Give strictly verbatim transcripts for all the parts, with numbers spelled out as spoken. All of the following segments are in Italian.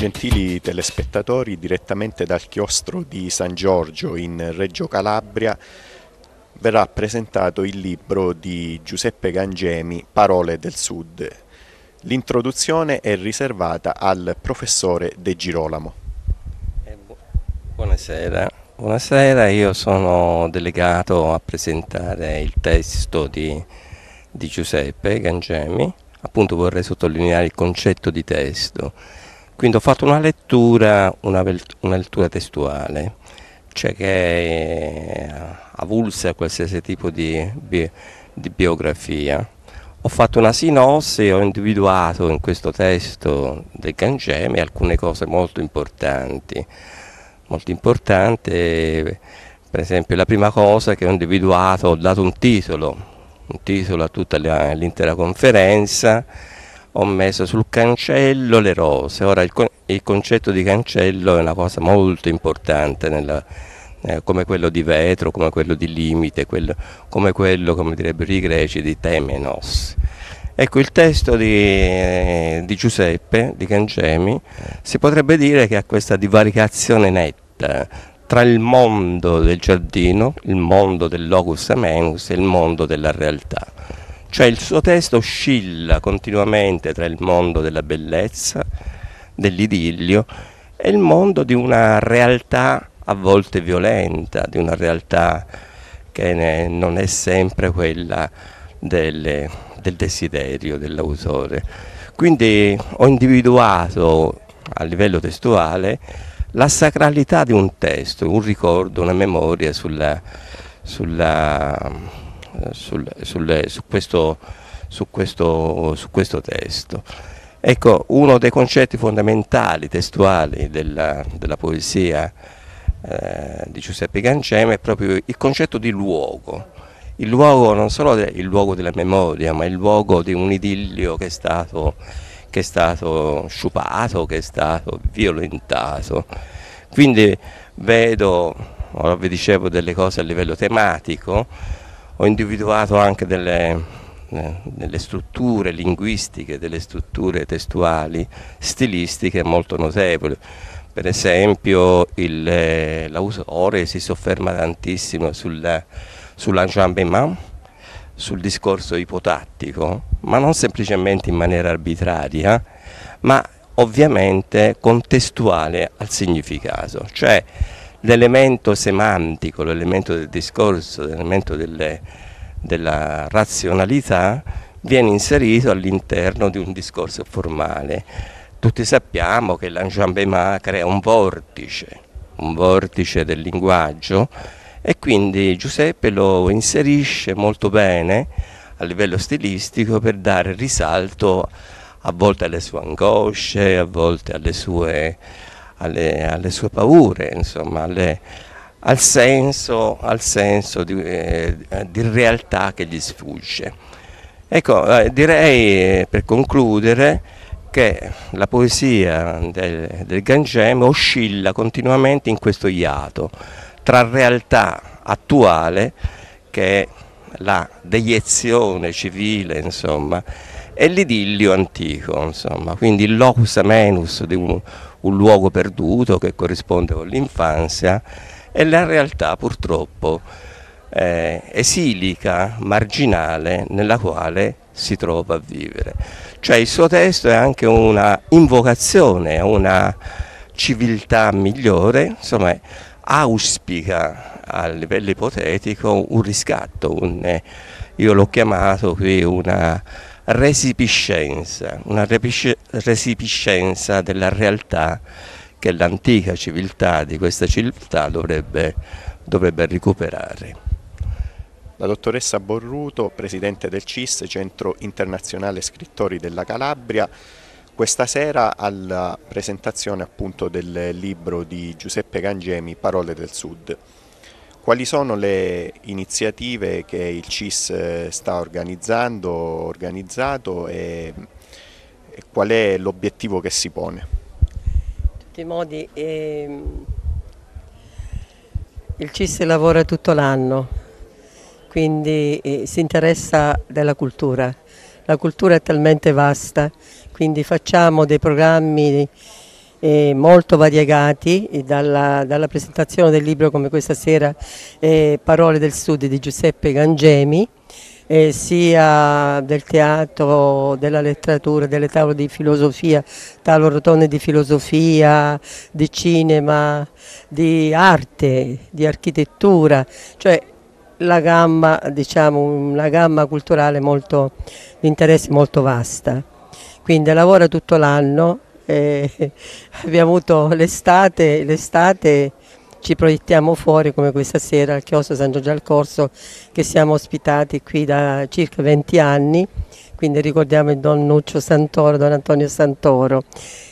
Gentili telespettatori, direttamente dal chiostro di San Giorgio in Reggio Calabria verrà presentato il libro di Giuseppe Gangemi, Parole del Sud. L'introduzione è riservata al professore De Girolamo. Eh, bu- buonasera. Buonasera, io sono delegato a presentare il testo di, di Giuseppe Gangemi. Appunto vorrei sottolineare il concetto di testo. Quindi ho fatto una lettura, una, vel- una lettura testuale, cioè che è avulsa a qualsiasi tipo di, bi- di biografia. Ho fatto una sinossi e ho individuato in questo testo del Gangemi alcune cose molto importanti. Molto importante, per esempio la prima cosa che ho individuato, ho dato un titolo, un titolo a tutta la- l'intera conferenza, ho messo sul cancello le rose. Ora il, con- il concetto di cancello è una cosa molto importante, nella, eh, come quello di vetro, come quello di limite, quello, come quello, come direbbero i greci, di temenos. Ecco, il testo di, eh, di Giuseppe, di Gangemi, si potrebbe dire che ha questa divaricazione netta tra il mondo del giardino, il mondo del locus amenus e il mondo della realtà. Cioè il suo testo oscilla continuamente tra il mondo della bellezza, dell'idillio e il mondo di una realtà a volte violenta, di una realtà che ne- non è sempre quella delle- del desiderio dell'autore. Quindi ho individuato a livello testuale la sacralità di un testo, un ricordo, una memoria sulla, sulla, eh, sul- sul- su, questo, su, questo, su questo testo. Ecco, uno dei concetti fondamentali testuali della, della poesia eh, di Giuseppe Gangemi è proprio il concetto di luogo. Il luogo non solo de- il luogo della memoria, ma il luogo di un idillio che è stato, che è stato sciupato, che è stato violentato. Quindi vedo, ora vi dicevo delle cose a livello tematico, ho individuato anche delle, eh, delle strutture linguistiche, delle strutture testuali, stilistiche molto notevoli. Per esempio il, eh, l'autore si sofferma tantissimo sul, sull'enjambement, sul discorso ipotattico, ma non semplicemente in maniera arbitraria, ma ovviamente contestuale al significato, cioè l'elemento semantico, l'elemento del discorso, l'elemento delle, della razionalità viene inserito all'interno di un discorso formale. Tutti sappiamo che l'enjambement crea un vortice, un vortice del linguaggio, e quindi Giuseppe lo inserisce molto bene a livello stilistico per dare risalto a volte alle sue angosce, a volte alle sue, alle, alle sue paure, insomma, alle, al senso, al senso di, eh, di realtà che gli sfugge. Ecco, eh, direi eh, per concludere che la poesia del, del Gangemi oscilla continuamente in questo iato tra realtà attuale, che è la deiezione civile, insomma, e l'idillio antico, insomma, quindi il locus amenus di un, un luogo perduto che corrisponde con l'infanzia, e la realtà purtroppo eh, esilica, marginale, nella quale si trova a vivere. Cioè il suo testo è anche una invocazione a una civiltà migliore, insomma auspica a livello ipotetico un riscatto, un, eh, io l'ho chiamato qui una resipiscenza, una repisce- resipiscenza della realtà che l'antica civiltà di questa civiltà dovrebbe, dovrebbe recuperare. La dottoressa Borruto, presidente del C I S, Centro Internazionale Scrittori della Calabria, questa sera alla presentazione appunto del libro di Giuseppe Gangemi, Parole del Sud. Quali sono le iniziative che il C I S sta organizzando, organizzato e, e qual è l'obiettivo che si pone? In tutti i modi, ehm, il C I S lavora tutto l'anno, quindi eh, si interessa della cultura. La cultura è talmente vasta, quindi facciamo dei programmi eh, molto variegati, eh, dalla, dalla presentazione del libro come questa sera, eh, Parole del Sud di Giuseppe Gangemi, eh, sia del teatro, della letteratura, delle tavole di filosofia, tavole rotonde di filosofia, di cinema, di arte, di architettura, cioè la gamma, diciamo, una gamma culturale molto, di interesse molto vasta. Quindi lavora tutto l'anno, eh, abbiamo avuto l'estate, l'estate ci proiettiamo fuori come questa sera al chiostro San Giorgio al Corso, che siamo ospitati qui da circa venti anni, quindi ricordiamo il Don Nuccio Santoro, Don Antonio Santoro.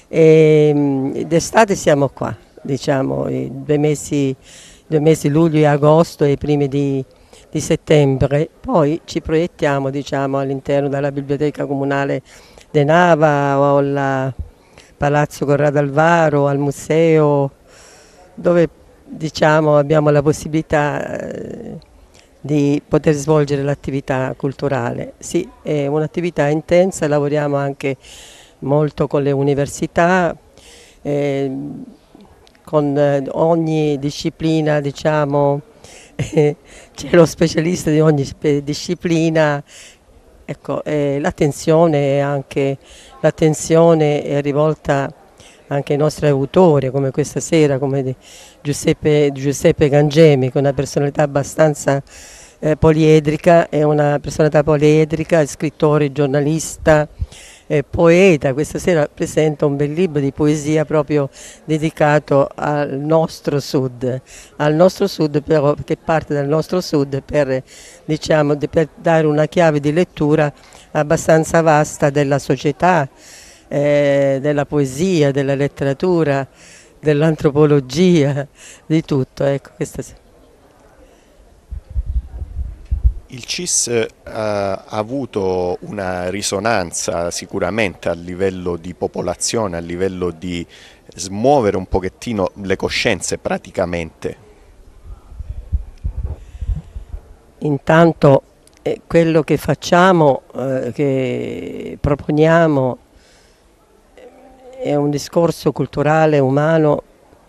E d'estate siamo qua, diciamo, i due mesi, due mesi luglio e agosto e i primi di, di settembre, poi ci proiettiamo, diciamo, all'interno della biblioteca comunale De Nava o al Palazzo Corrado Alvaro, al museo, dove, diciamo, abbiamo la possibilità eh, di poter svolgere l'attività culturale. Sì, è un'attività intensa, lavoriamo anche molto con le università, eh, con ogni disciplina, diciamo, eh, c'è lo specialista di ogni disciplina. Ecco, eh, l'attenzione è anche l'attenzione è rivolta anche ai nostri autori, come questa sera, come Giuseppe, Giuseppe Gangemi, che è una personalità abbastanza eh, poliedrica, è una personalità poliedrica, è scrittore, giornalista, eh, poeta. Questa sera presenta un bel libro di poesia proprio dedicato al nostro sud, al nostro sud però, che parte dal nostro sud per, diciamo, per dare una chiave di lettura abbastanza vasta della società, eh, della poesia, della letteratura, dell'antropologia, di tutto. Ecco, questa... Il C I S eh, ha avuto una risonanza sicuramente a livello di popolazione, a livello di smuovere un pochettino le coscienze praticamente. Intanto eh, quello che facciamo, eh, che proponiamo, è un discorso culturale, umano,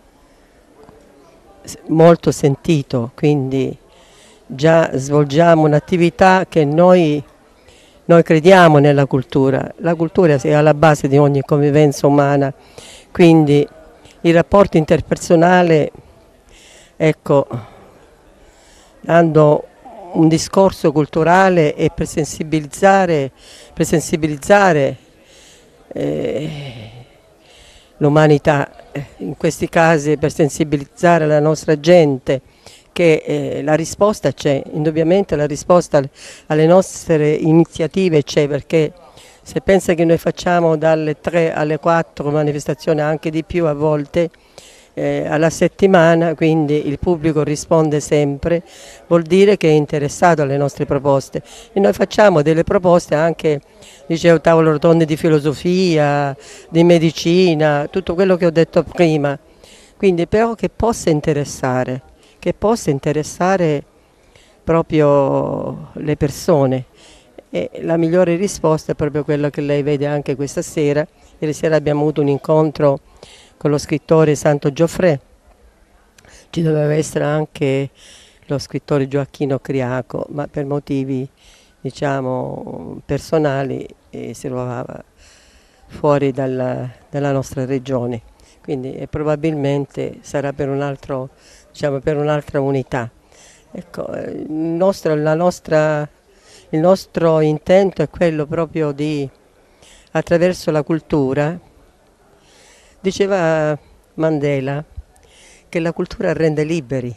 molto sentito, quindi già svolgiamo un'attività che noi, noi crediamo nella cultura. La cultura è alla base di ogni convivenza umana, quindi il rapporto interpersonale, ecco, dando un discorso culturale e per sensibilizzare, per sensibilizzare eh, l'umanità, in questi casi per sensibilizzare la nostra gente, che eh, la risposta c'è, indubbiamente la risposta alle nostre iniziative c'è, perché se pensa che noi facciamo dalle tre alle quattro manifestazioni, anche di più a volte, eh, alla settimana, quindi il pubblico risponde sempre, vuol dire che è interessato alle nostre proposte e noi facciamo delle proposte anche, dicevo, tavole rotonde di filosofia, di medicina, tutto quello che ho detto prima, quindi però che possa interessare. che possa interessare proprio le persone, e la migliore risposta è proprio quella che lei vede anche questa sera. Ieri sera abbiamo avuto un incontro con lo scrittore Santo Gioffrè, ci doveva essere anche lo scrittore Gioacchino Criaco, ma per motivi, diciamo, personali eh, si trovava fuori dalla, dalla nostra regione, quindi eh, probabilmente sarà per un altro, diciamo, per un'altra unità. Ecco, il nostro, la nostra, il nostro intento è quello proprio di, attraverso la cultura, diceva Mandela, che la cultura rende liberi.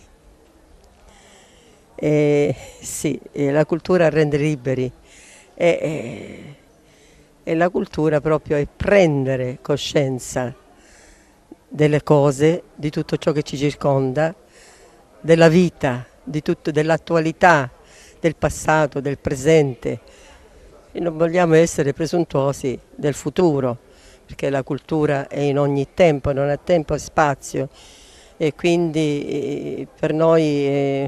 E, sì, la cultura rende liberi e, e, e la cultura proprio è prendere coscienza delle cose, di tutto ciò che ci circonda, della vita, di tutto, dell'attualità, del passato, del presente, e non vogliamo essere presuntuosi del futuro, perché la cultura è in ogni tempo, non ha tempo e spazio, e quindi per noi è,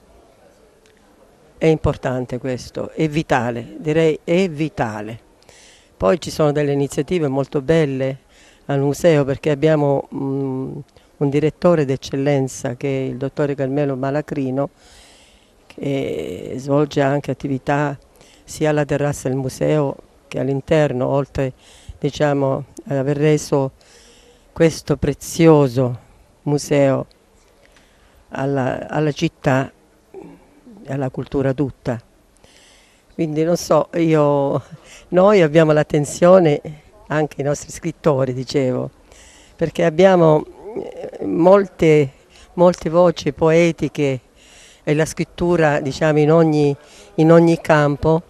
è importante questo, è vitale, direi è vitale. Poi ci sono delle iniziative molto belle, al museo, perché abbiamo mh, un direttore d'eccellenza che è il dottore Carmelo Malacrino, che svolge anche attività sia alla terrazza del museo che all'interno, oltre, diciamo, ad aver reso questo prezioso museo alla, alla città e alla cultura tutta. Quindi non so, io, noi abbiamo l'attenzione, anche i nostri scrittori, dicevo, perché abbiamo molte, molte voci poetiche e la scrittura, diciamo, in ogni, in ogni campo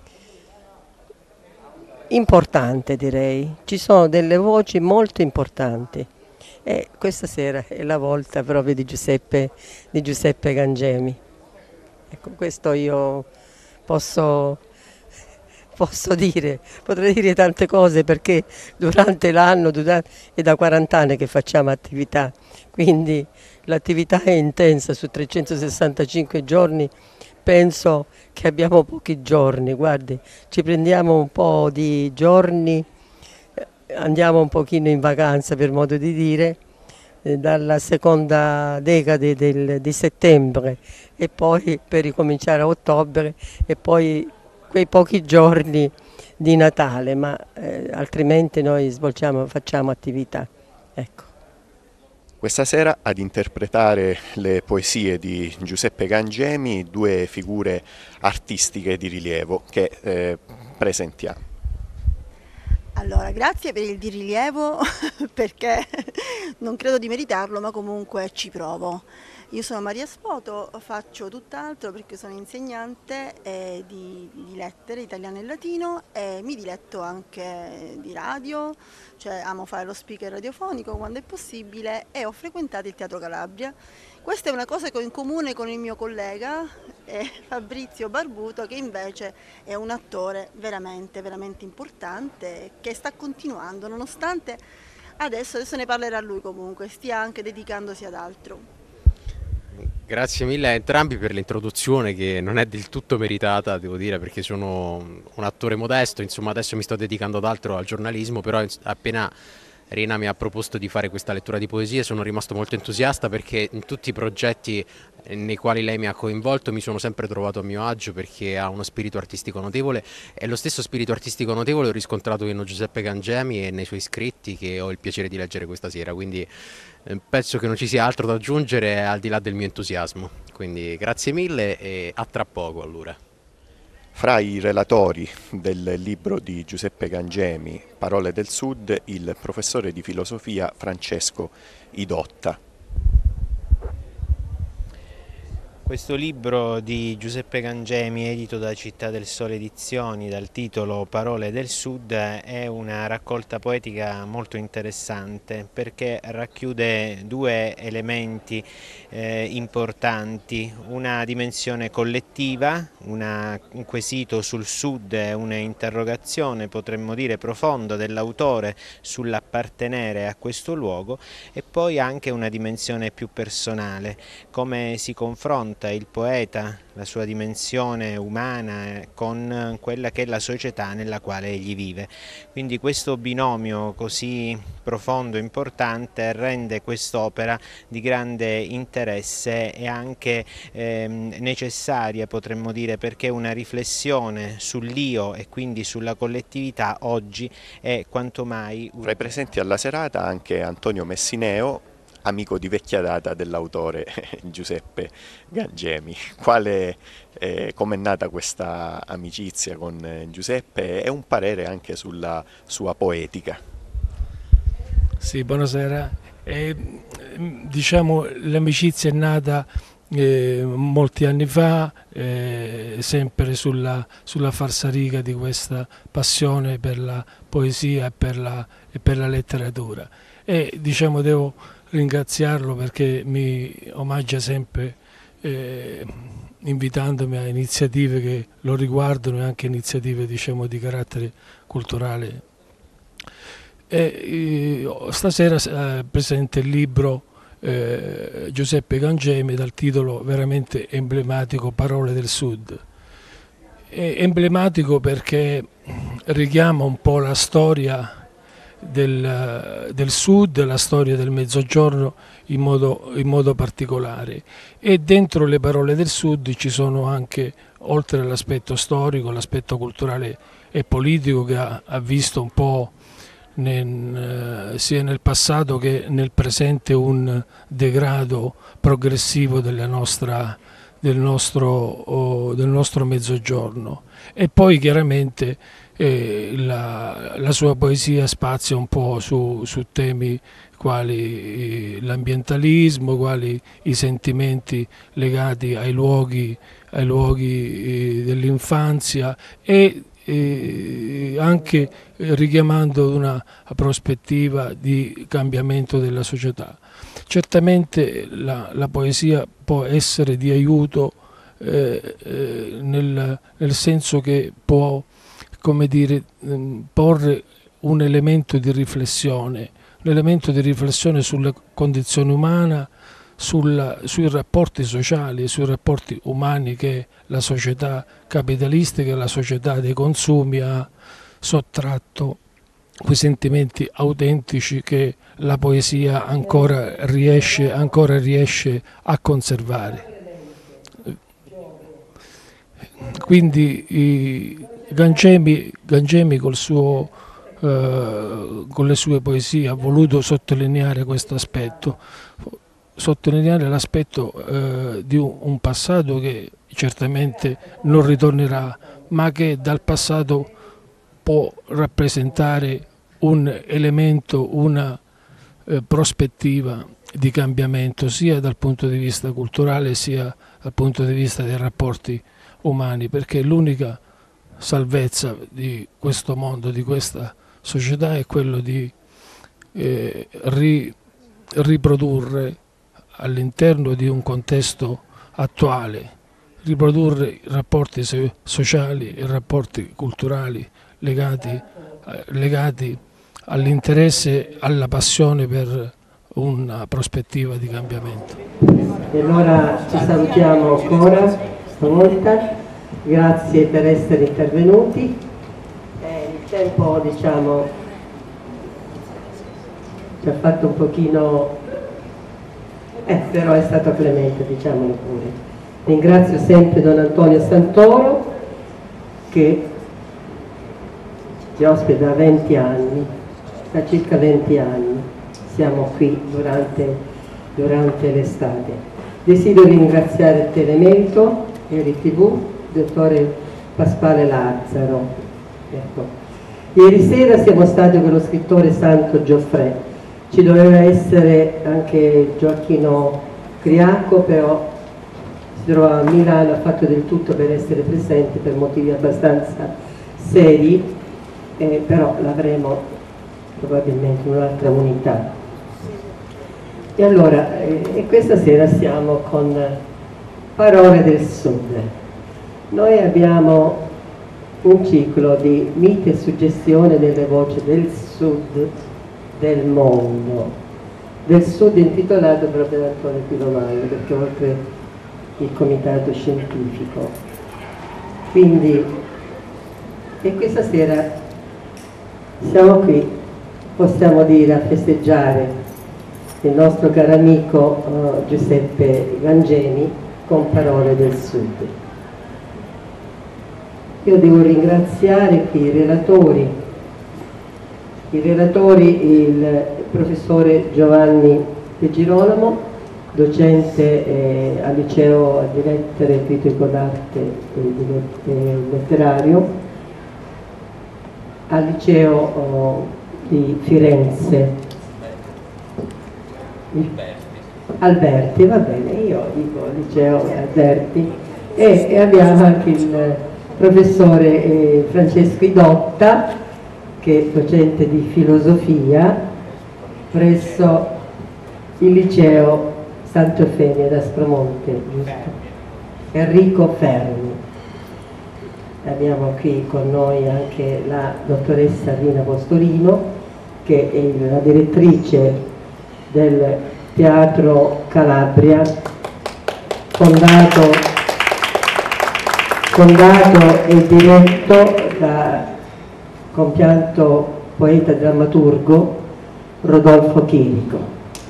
importante, direi. Ci sono delle voci molto importanti e questa sera è la volta proprio di Giuseppe, di Giuseppe Gangemi. Ecco, questo io posso, posso dire, potrei dire tante cose, perché durante l'anno è da quaranta anni che facciamo attività, quindi l'attività è intensa su trecentosessantacinque giorni. Penso che abbiamo pochi giorni, guardi, ci prendiamo un po' di giorni, andiamo un pochino in vacanza, per modo di dire, eh, dalla seconda decade del, di settembre e poi per ricominciare a ottobre e poi quei pochi giorni di Natale, ma eh, altrimenti noi svolgiamo, facciamo attività. Ecco. Questa sera ad interpretare le poesie di Giuseppe Gangemi due figure artistiche di rilievo che eh, presentiamo. Allora, grazie per il di rilievo perché non credo di meritarlo, ma comunque ci provo. Io sono Maria Spoto, faccio tutt'altro perché sono insegnante eh, di, di lettere italiano e latino e mi diletto anche di radio, cioè amo fare lo speaker radiofonico quando è possibile e ho frequentato il Teatro Calabria. Questa è una cosa che ho in comune con il mio collega eh, Fabrizio Barbuto, che invece è un attore veramente, veramente importante che sta continuando, nonostante adesso, adesso ne parlerà lui comunque, stia anche dedicandosi ad altro. Grazie mille a entrambi per l'introduzione, che non è del tutto meritata, devo dire, perché sono un attore modesto, insomma adesso mi sto dedicando ad altro, al giornalismo, però appena Rina mi ha proposto di fare questa lettura di poesie sono rimasto molto entusiasta, perché in tutti i progetti nei quali lei mi ha coinvolto mi sono sempre trovato a mio agio, perché ha uno spirito artistico notevole e lo stesso spirito artistico notevole ho riscontrato in Giuseppe Gangemi e nei suoi scritti che ho il piacere di leggere questa sera, quindi penso che non ci sia altro da aggiungere al di là del mio entusiasmo, quindi grazie mille e a tra poco allora. Fra i relatori del libro di Giuseppe Gangemi, Parole del Sud, il professore di filosofia Francesco Idotta. Questo libro di Giuseppe Gangemi, edito da Città del Sole Edizioni, dal titolo Parole del Sud, è una raccolta poetica molto interessante perché racchiude due elementi eh, importanti, una dimensione collettiva, una, un quesito sul Sud, un'interrogazione, potremmo dire, profonda dell'autore sull'appartenere a questo luogo, e poi anche una dimensione più personale, come si confronta il poeta, la sua dimensione umana con quella che è la società nella quale egli vive. Quindi questo binomio così profondo e importante rende quest'opera di grande interesse e anche eh, necessaria, potremmo dire, perché una riflessione sull'io e quindi sulla collettività oggi è quanto mai... Tra i presenti alla serata anche Antonio Messineo, amico di vecchia data dell'autore Giuseppe Gangemi. Quale, eh, com'è nata questa amicizia con Giuseppe e un parere anche sulla sua poetica? Sì, buonasera. Eh, diciamo l'amicizia è nata eh, molti anni fa, eh, sempre sulla, sulla falsariga di questa passione per la poesia e per la, e per la letteratura. E diciamo devo ringraziarlo perché mi omaggia sempre eh, invitandomi a iniziative che lo riguardano e anche iniziative, diciamo, di carattere culturale. E, eh, stasera eh, presenta il libro eh, Giuseppe Gangemi dal titolo veramente emblematico, Parole del Sud. È emblematico perché richiama un po' la storia del, del Sud, la storia del Mezzogiorno in modo, in modo particolare. E dentro le parole del Sud ci sono anche, oltre all'aspetto storico, l'aspetto culturale e politico che ha, ha visto un po' nel, eh, sia nel passato che nel presente un degrado progressivo della nostra, del, nostro, oh, del nostro Mezzogiorno. E poi chiaramente eh, la, la sua poesia spazia un po' su, su temi quali l'ambientalismo, quali i sentimenti legati ai luoghi, ai luoghi eh, dell'infanzia e E anche richiamando una prospettiva di cambiamento della società. Certamente la, la poesia può essere di aiuto eh, eh, nel, nel senso che può, come dire, porre un elemento di riflessione, un elemento di riflessione sulla condizione umana, Sulla, sui rapporti sociali, sui rapporti umani che la società capitalistica, la società dei consumi ha sottratto quei sentimenti autentici che la poesia ancora riesce, ancora riesce a conservare. Quindi i Gangemi, Gangemi col suo, eh, con le sue poesie ha voluto sottolineare questo aspetto. sottolineare l'aspetto eh, di un, un passato che certamente non ritornerà, ma che dal passato può rappresentare un elemento, una eh, prospettiva di cambiamento sia dal punto di vista culturale sia dal punto di vista dei rapporti umani, perché l'unica salvezza di questo mondo, di questa società è quello di eh, ri, riprodurre all'interno di un contesto attuale, riprodurre i rapporti sociali e rapporti culturali legati, eh, legati all'interesse, alla passione per una prospettiva di cambiamento. E allora ci salutiamo ancora stavolta, grazie per essere intervenuti. Eh, il tempo, diciamo, ci ha fatto un pochino... Eh, però è stato clemente, diciamolo pure. Ringrazio sempre Don Antonio Santoro che ci ospita da venti anni, da circa venti anni, siamo qui durante, durante l'estate. Desidero ringraziare Telemetro, Eri tivù, il dottore Pasquale Lazzaro. Ecco. Ieri sera siamo stati con lo scrittore Santo Gioffre. Ci doveva essere anche Gioacchino Criacco, però si trovava a Milano, ha fatto del tutto per essere presente per motivi abbastanza seri, eh, però l'avremo probabilmente in un'altra unità. E allora, eh, e questa sera siamo con Parole del Sud. Noi abbiamo un ciclo di miti e suggestione delle voci del Sud, del mondo, del Sud intitolato proprio da Antonio Pirovano, perché oltre il comitato scientifico. Quindi, e questa sera siamo qui, possiamo dire, a festeggiare il nostro caro amico uh, Giuseppe Gangemi con Parole del Sud. Io devo ringraziare qui i relatori, I relatori, il professore Giovanni De Girolamo, docente eh, al liceo di lettere, critico d'arte e letterario, al liceo oh, di Firenze. Alberti, va bene, io dico liceo Alberti, e, e abbiamo anche il professore eh, Francesco Idotta, che è docente di filosofia presso il liceo Santo Eufemio d'Aspromonte, giusto? Enrico Fermi. Abbiamo qui con noi anche la dottoressa Rina Postorino, che è la direttrice del Teatro Calabria, fondato, fondato e diretto da compianto poeta drammaturgo Rodolfo Chirico.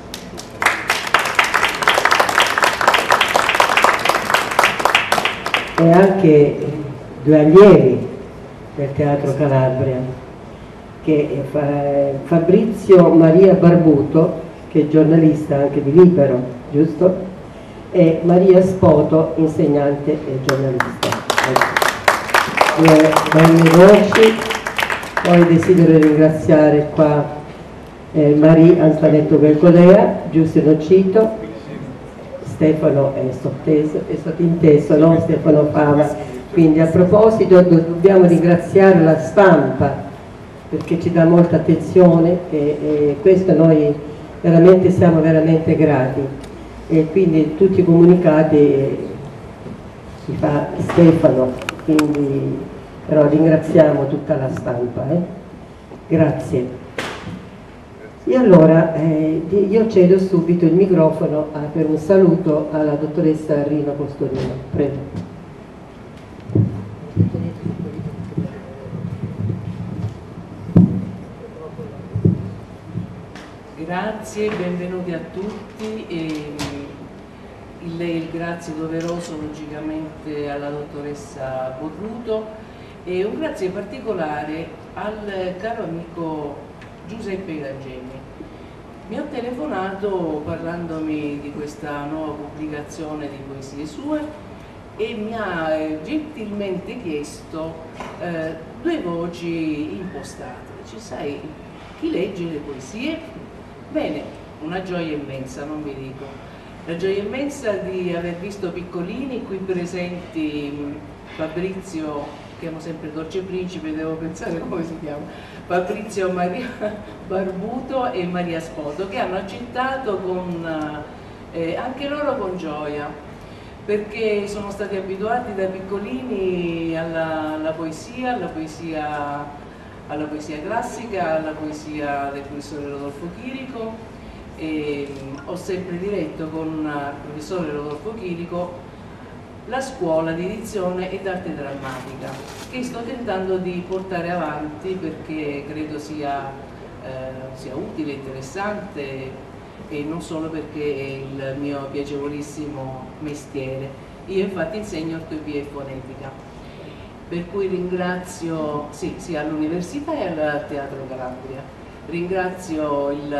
E anche due allievi del Teatro Calabria, che è Fabrizio Maria Barbuto, che è giornalista anche di Libero, giusto? E Maria Spoto, insegnante e giornalista. Due belle voci. Poi desidero ringraziare qua eh, Maria Antoinetto Belcolea, Giusto Nocito, Stefano è sotteso, è sottinteso, no? Stefano Fava. Quindi a proposito dobbiamo ringraziare la stampa perché ci dà molta attenzione e, e questo noi veramente siamo veramente grati, e quindi tutti i comunicati li fa Stefano, quindi però ringraziamo tutta la stampa. Eh? Grazie. E allora eh, io cedo subito il microfono a, per un saluto alla dottoressa Rina Costolino. Prego. Grazie, benvenuti a tutti. E il, il grazie doveroso logicamente alla dottoressa Borruto e un grazie particolare al caro amico Giuseppe Gangemi. Mi ha telefonato parlandomi di questa nuova pubblicazione di poesie sue e mi ha eh, gentilmente chiesto eh, due voci impostate. Ci sai, chi legge le poesie? Bene, una gioia immensa, non vi dico. La gioia immensa di aver visto piccolini qui presenti, Fabrizio, chiamo sempre Dolce Principe, devo pensare come si chiama, Fabrizio Maria Barbuto e Maria Spoto, che hanno accettato con, eh, anche loro con gioia, perché sono stati abituati da piccolini alla, alla poesia, alla poesia, alla poesia classica, alla poesia del professore Rodolfo Chirico, e ho sempre diretto con il professore Rodolfo Chirico la scuola di edizione ed arte drammatica, che sto tentando di portare avanti perché credo sia, eh, sia utile, interessante, e non solo perché è il mio piacevolissimo mestiere. Io infatti insegno ortografia e fonetica, per cui ringrazio sì, sia all'università e al Teatro Calabria. Ringrazio il,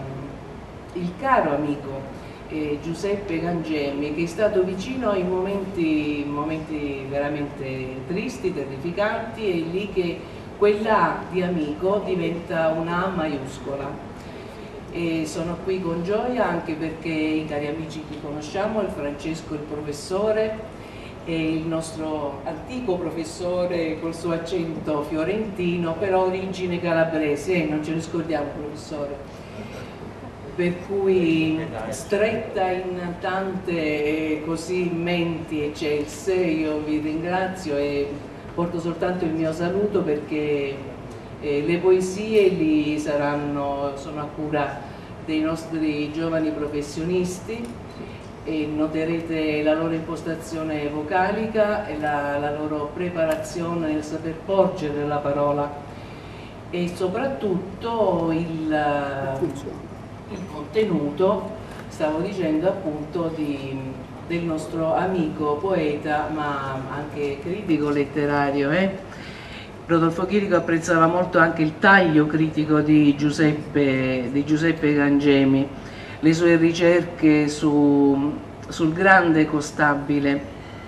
il caro amico Eh, Giuseppe Gangemi, che è stato vicino in momenti, momenti veramente tristi, terrificanti, e lì che quella A di amico diventa una A maiuscola. E sono qui con gioia anche perché i cari amici che conosciamo, il Francesco, il professore, e il nostro antico professore col suo accento fiorentino, però origine calabrese, eh, non ce lo scordiamo professore. Per cui stretta in tante così menti eccelse, io vi ringrazio e porto soltanto il mio saluto, perché eh, le poesie lì saranno, sono a cura dei nostri giovani professionisti, e noterete la loro impostazione vocalica e la, la loro preparazione nel saper porgere la parola, e soprattutto il il contenuto, stavo dicendo appunto, di, del nostro amico poeta ma anche critico letterario. Eh? Rodolfo Chirico apprezzava molto anche il taglio critico di Giuseppe, di Giuseppe Gangemi, le sue ricerche su, sul grande Costabile.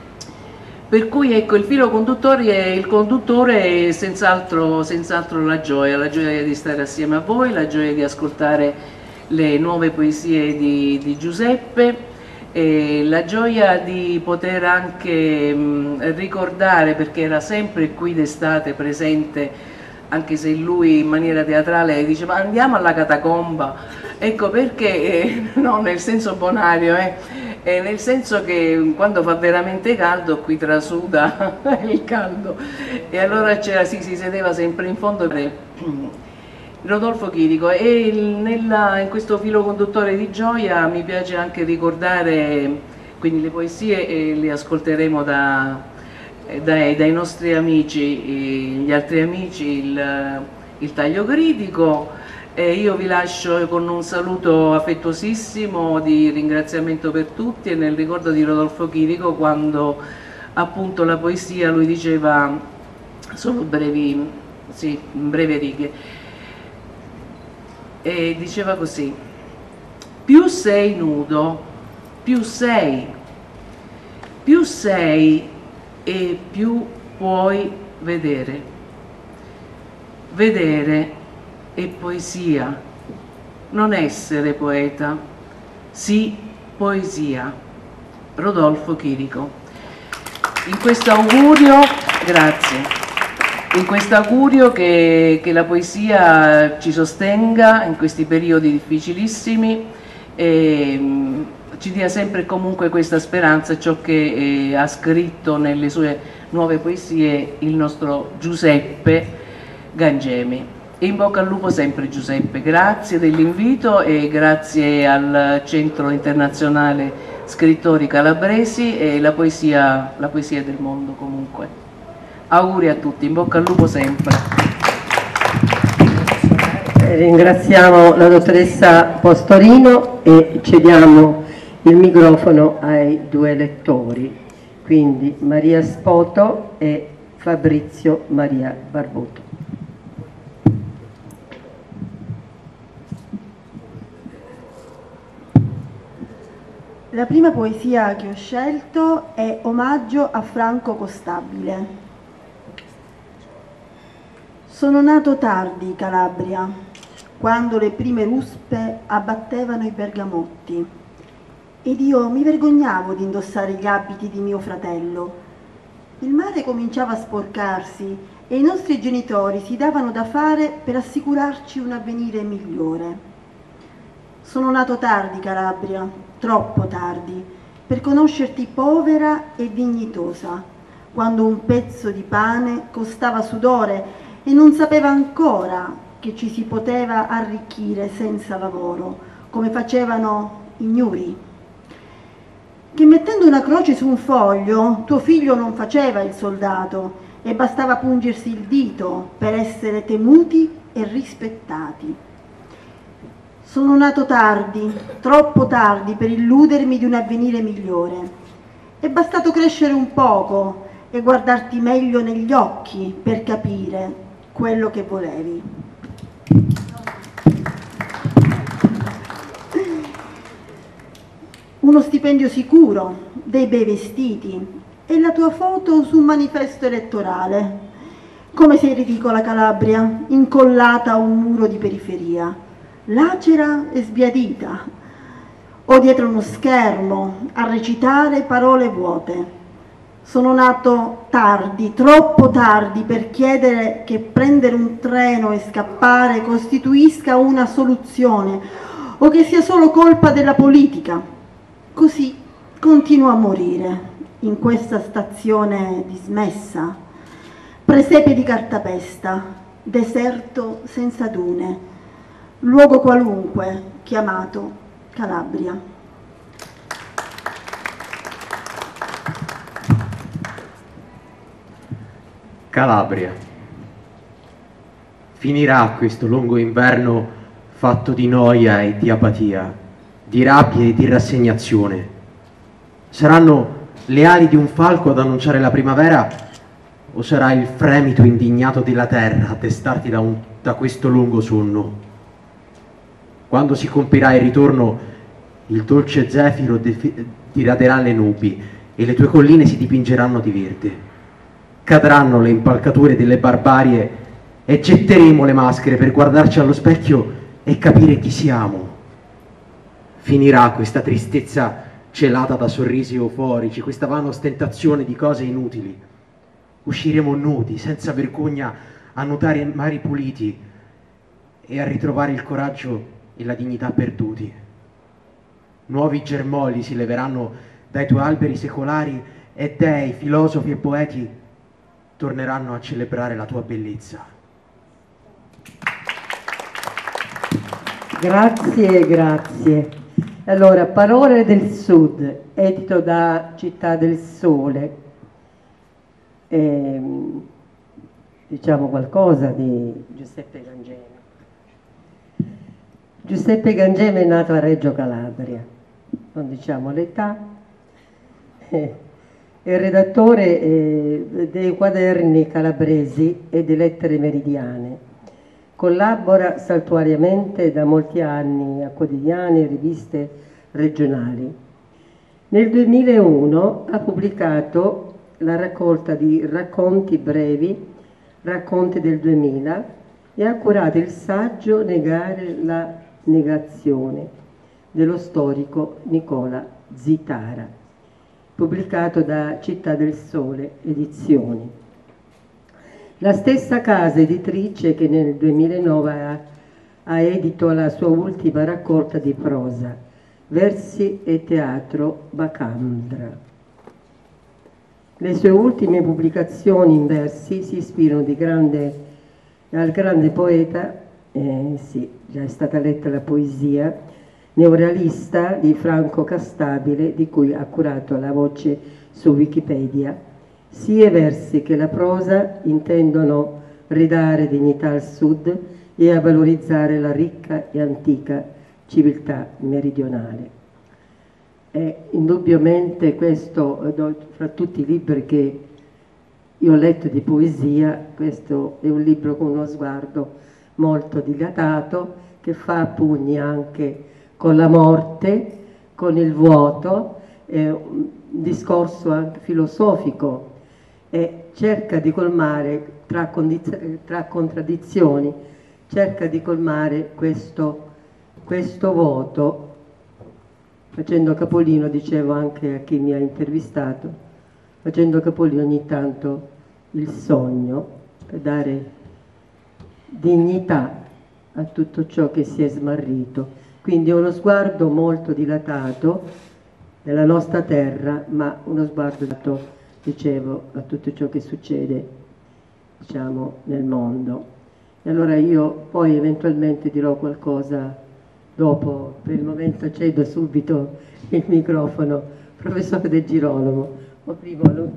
Per cui ecco, il filo conduttore è, il conduttore è senz'altro senz'altro la gioia, la gioia di stare assieme a voi, la gioia di ascoltare le nuove poesie di, di Giuseppe, e la gioia di poter anche mh, ricordare, perché era sempre qui d'estate presente, anche se lui in maniera teatrale diceva andiamo alla catacomba, ecco perché, eh, no nel senso bonario, eh, eh, nel senso che quando fa veramente caldo qui trasuda il caldo, e allora c'era, sì, si sedeva sempre in fondo. Rodolfo Chirico, e il, nella, in questo filo conduttore di gioia mi piace anche ricordare, quindi le poesie eh, le ascolteremo da, eh, dai, dai nostri amici, eh, gli altri amici, il, il taglio critico. E io vi lascio con un saluto affettuosissimo di ringraziamento per tutti e nel ricordo di Rodolfo Chirico, quando appunto la poesia, lui diceva, sono brevi, sì, breve righe, e diceva così: più sei nudo, più sei, più sei e più puoi vedere. Vedere è poesia, non essere poeta, sì poesia. Rodolfo Chirico. In questo augurio, grazie, in questo augurio che, che la poesia ci sostenga in questi periodi difficilissimi e mh, ci dia sempre e comunque questa speranza, ciò che eh, ha scritto nelle sue nuove poesie il nostro Giuseppe Gangemi. E in bocca al lupo sempre Giuseppe, grazie dell'invito e grazie al Centro Internazionale Scrittori Calabresi e la poesia, la poesia del mondo comunque. Auguri a tutti, in bocca al lupo sempre. Ringraziamo la dottoressa Postorino e cediamo il microfono ai due lettori, quindi Maria Spoto e Fabrizio Maria Barbuto. La prima poesia che ho scelto è Omaggio a Franco Costabile. Sono nato tardi, Calabria, quando le prime ruspe abbattevano i bergamotti, ed io mi vergognavo di indossare gli abiti di mio fratello. Il mare cominciava a sporcarsi e i nostri genitori si davano da fare per assicurarci un avvenire migliore. Sono nato tardi, Calabria, troppo tardi, per conoscerti povera e dignitosa, quando un pezzo di pane costava sudore e non sapeva ancora che ci si poteva arricchire senza lavoro, come facevano i gnuri. Che mettendo una croce su un foglio, tuo figlio non faceva il soldato e bastava pungersi il dito per essere temuti e rispettati. Sono nato tardi, troppo tardi per illudermi di un avvenire migliore. È bastato crescere un poco e guardarti meglio negli occhi per capire quello che volevi. Uno stipendio sicuro, dei bei vestiti e la tua foto su un manifesto elettorale. Come sei ridicola, Calabria, incollata a un muro di periferia, lacera e sbiadita, o dietro uno schermo a recitare parole vuote. Sono nato tardi, troppo tardi per chiedere che prendere un treno e scappare costituisca una soluzione o che sia solo colpa della politica. Così continuo a morire in questa stazione dismessa, presepe di cartapesta, deserto senza dune, luogo qualunque chiamato Calabria. Calabria. Finirà questo lungo inverno fatto di noia e di apatia, di rabbia e di rassegnazione. Saranno le ali di un falco ad annunciare la primavera o sarà il fremito indignato della terra a destarti da, un, da questo lungo sonno? Quando si compirà il ritorno, il dolce zefiro diraderà le nubi e le tue colline si dipingeranno di verde. Cadranno le impalcature delle barbarie e getteremo le maschere per guardarci allo specchio e capire chi siamo. Finirà questa tristezza celata da sorrisi euforici, questa vana ostentazione di cose inutili. Usciremo nudi, senza vergogna, a nuotare in mari puliti e a ritrovare il coraggio e la dignità perduti. Nuovi germogli si leveranno dai tuoi alberi secolari e dei, filosofi e poeti torneranno a celebrare la tua bellezza. Grazie, grazie. Allora, Parole del Sud, edito da Città del Sole. Ehm, diciamo qualcosa di Giuseppe Gangemi. Giuseppe Gangemi è nato a Reggio Calabria, non diciamo l'età, eh, è redattore eh, dei quaderni calabresi e di lettere meridiane. Collabora saltuariamente da molti anni a quotidiani e riviste regionali. Nel duemilauno ha pubblicato la raccolta di racconti brevi, Racconti del duemila, e ha curato il saggio Negare la negazione dello storico Nicola Zitara, pubblicato da Città del Sole Edizioni. La stessa casa editrice che nel duemilanove ha, ha edito la sua ultima raccolta di prosa, Versi e teatro Bacandra. Le sue ultime pubblicazioni in versi si ispirano di grande, al grande poeta, eh, sì, già è stata letta la poesia, neorealista di Franco Castabile, di cui ha curato la voce su Wikipedia. Sia i versi che la prosa intendono ridare dignità al Sud e a valorizzare la ricca e antica civiltà meridionale. E indubbiamente questo, fra tutti i libri che io ho letto di poesia, questo è un libro con uno sguardo molto dilatato, che fa a pugni anche con la morte, con il vuoto, è un discorso anche filosofico, e cerca di colmare tra, tra contraddizioni, cerca di colmare questo, questo vuoto, facendo capolino, dicevo anche a chi mi ha intervistato, facendo capolino ogni tanto il sogno per dare dignità a tutto ciò che si è smarrito. Quindi uno sguardo molto dilatato nella nostra terra, ma uno sguardo dato, dicevo, a tutto ciò che succede, diciamo, nel mondo. E allora io poi eventualmente dirò qualcosa dopo. Per il momento cedo subito il microfono, professore De Girolamo. O prima lui.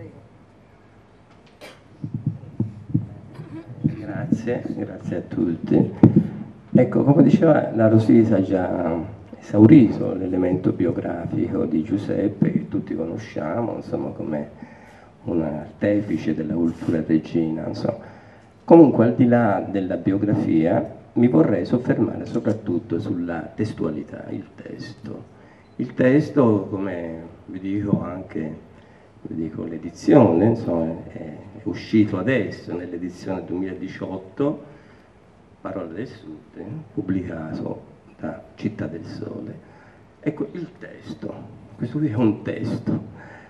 Grazie, grazie a tutti. Ecco, come diceva la Rosisa, ha già esaurito l'elemento biografico di Giuseppe, che tutti conosciamo, insomma, come un artefice della cultura regina, insomma. Comunque, al di là della biografia, mi vorrei soffermare soprattutto sulla testualità, il testo. Il testo, come vi dico anche, vi dico l'edizione, insomma, è uscito adesso, nell'edizione duemiladiciotto, Parole del Sud, pubblicato da Città del Sole. Ecco, il testo, questo qui è un testo.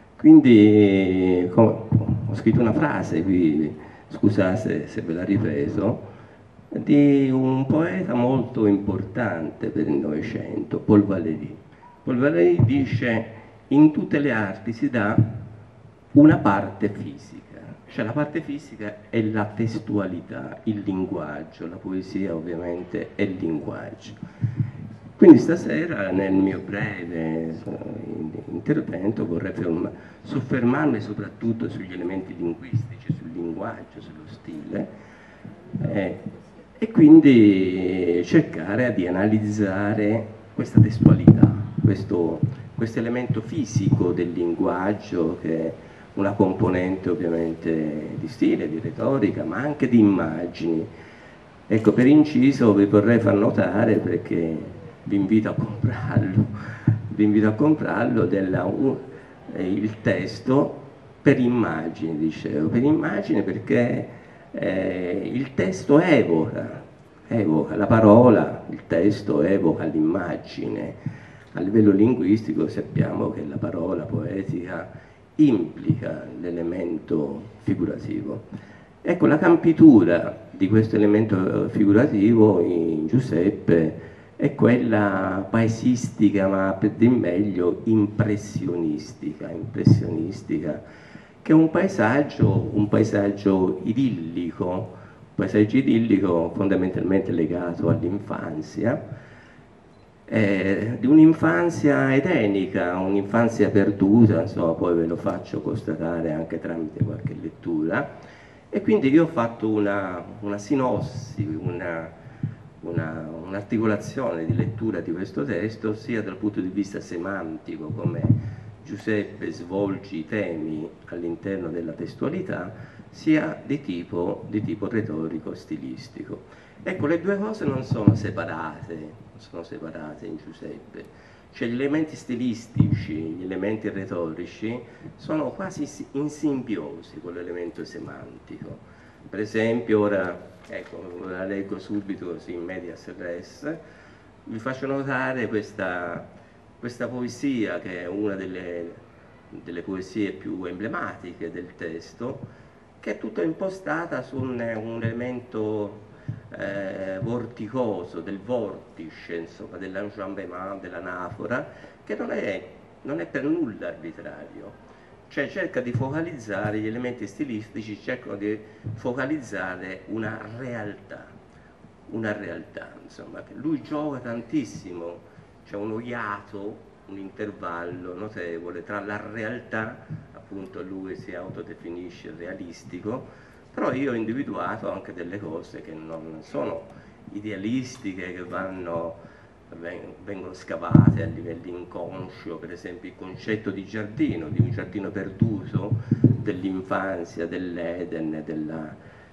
Quindi ho scritto una frase qui, scusate se ve la ripeto, di un poeta molto importante per il Novecento, Paul Valéry. Paul Valéry dice: in tutte le arti si dà una parte fisica, cioè la parte fisica è la testualità, il linguaggio, la poesia ovviamente è il linguaggio. Quindi stasera nel mio breve intervento vorrei soffermarmi soprattutto sugli elementi linguistici, sul linguaggio, sullo stile, eh, e quindi cercare di analizzare questa testualità, questo, questo elemento fisico del linguaggio, che è una componente ovviamente di stile, di retorica, ma anche di immagini. Ecco, per inciso vi vorrei far notare, perché vi invito a comprarlo, vi invito a comprarlo, della, uh, il testo per immagini, dicevo, per immagini perché eh, il testo evoca, evoca la parola, il testo evoca l'immagine. A livello linguistico sappiamo che la parola poetica implica l'elemento figurativo. Ecco, la campitura di questo elemento figurativo in Giuseppe è quella paesistica, ma per dir meglio impressionistica, impressionistica, che è un paesaggio, un paesaggio idillico, un paesaggio idillico fondamentalmente legato all'infanzia, eh, di un'infanzia edenica, un'infanzia perduta, insomma, poi ve lo faccio constatare anche tramite qualche lettura, E quindi io ho fatto una, una sinossi, una, una, un'articolazione di lettura di questo testo, sia dal punto di vista semantico, come Giuseppe svolge i temi all'interno della testualità, sia di tipo, di tipo retorico stilistico. Ecco, le due cose non sono separate, non sono separate in Giuseppe. Cioè gli elementi stilistici, gli elementi retorici sono quasi in simbiosi con l'elemento semantico. Per esempio, ora, ecco, la leggo subito così in medias res, vi faccio notare questa, questa poesia che è una delle, delle poesie più emblematiche del testo, che è tutta impostata su un, un elemento Eh, vorticoso, del vortice, insomma, dell'enjambement, dell'anafora, che non è, non è per nulla arbitrario, cioè cerca di focalizzare, gli elementi stilistici cercano di focalizzare una realtà, una realtà, insomma, che lui gioca tantissimo, c'è uno iato, un intervallo notevole tra la realtà, appunto lui si autodefinisce realistico, però io ho individuato anche delle cose che non sono idealistiche, che vanno, vengono scavate a livelli inconscio, per esempio il concetto di giardino, di un giardino perduto, dell'infanzia, dell'Eden, della,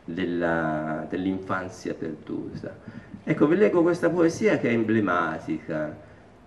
della, dell'infanzia perduta. Ecco, vi leggo questa poesia che è emblematica.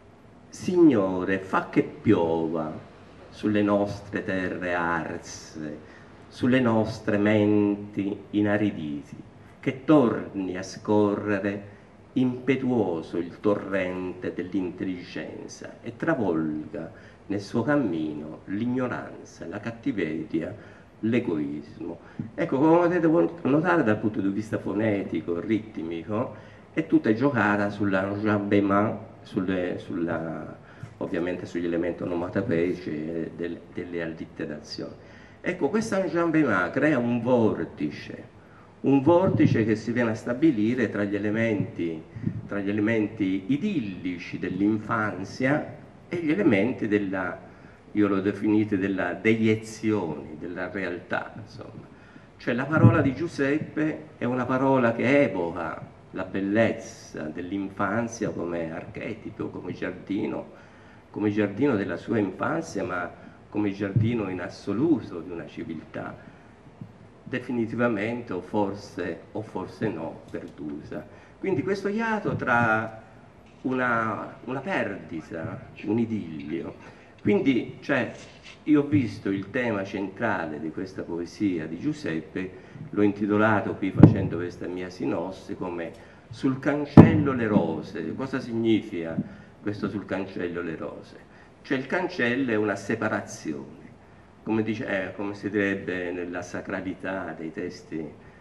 Signore, fa che piova sulle nostre terre arse, sulle nostre menti inariditi, che torni a scorrere impetuoso il torrente dell'intelligenza e travolga nel suo cammino l'ignoranza, la cattiveria, l'egoismo. Ecco, come potete notare dal punto di vista fonetico, ritmico, è tutta giocata sull'enjambement, sulle, sulla, ovviamente sugli elementi onomatopeici e del, delle allitterazioni. Ecco, questo enjambement crea un vortice, un vortice che si viene a stabilire tra gli elementi, tra gli elementi idillici dell'infanzia e gli elementi della, io l'ho definito, della deiezione, della realtà, insomma. Cioè la parola di Giuseppe è una parola che evoca la bellezza dell'infanzia come archetipo, come giardino, come giardino della sua infanzia, ma come giardino in assoluto di una civiltà definitivamente o forse, o forse no, perduta. Quindi questo iato tra una, una perdita, un idillio. Quindi, cioè, io ho visto il tema centrale di questa poesia di Giuseppe, l'ho intitolato qui facendo questa mia sinossi come Sul cancello le rose. Cosa significa questo sul cancello le rose? Cioè il cancello è una separazione, come, dice, eh, come si direbbe nella sacralità dei testi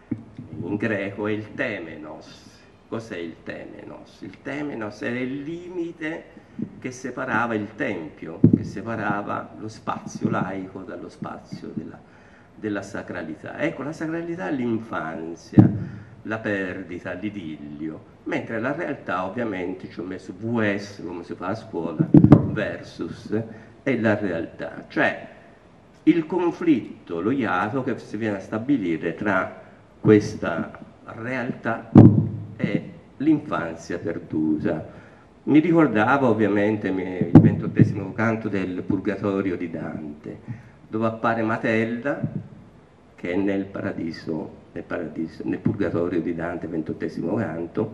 in greco, è il temenos. Cos'è il temenos? Il temenos era il limite che separava il tempio, che separava lo spazio laico dallo spazio della, della sacralità. Ecco, la sacralità è l'infanzia, la perdita, l'idillio, mentre la realtà ovviamente ci ho messo V S, come si fa a scuola, versus è la realtà, cioè il conflitto, lo iato che si viene a stabilire tra questa realtà e l'infanzia perduta. Mi ricordava ovviamente il ventottesimo canto del Purgatorio di Dante, dove appare Matelda, che è nel paradiso, nel, paradiso, nel Purgatorio di Dante, ventottesimo canto.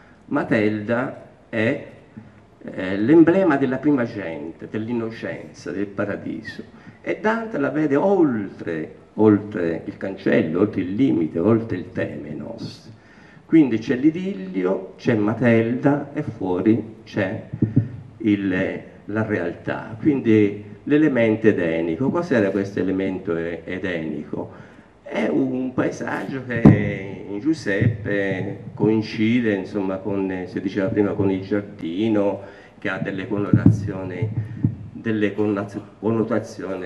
Matelda è eh, l'emblema della prima gente, dell'innocenza, del paradiso. E Dante la vede oltre, oltre il cancello, oltre il limite, oltre il temenos. Quindi c'è l'idillio, c'è Matelda e fuori c'è la realtà. Quindi l'elemento edenico. Cos'era questo elemento edenico? È un paesaggio che in Giuseppe coincide, insomma, con, si diceva prima, con il giardino, che ha delle connotazioni, delle connotazioni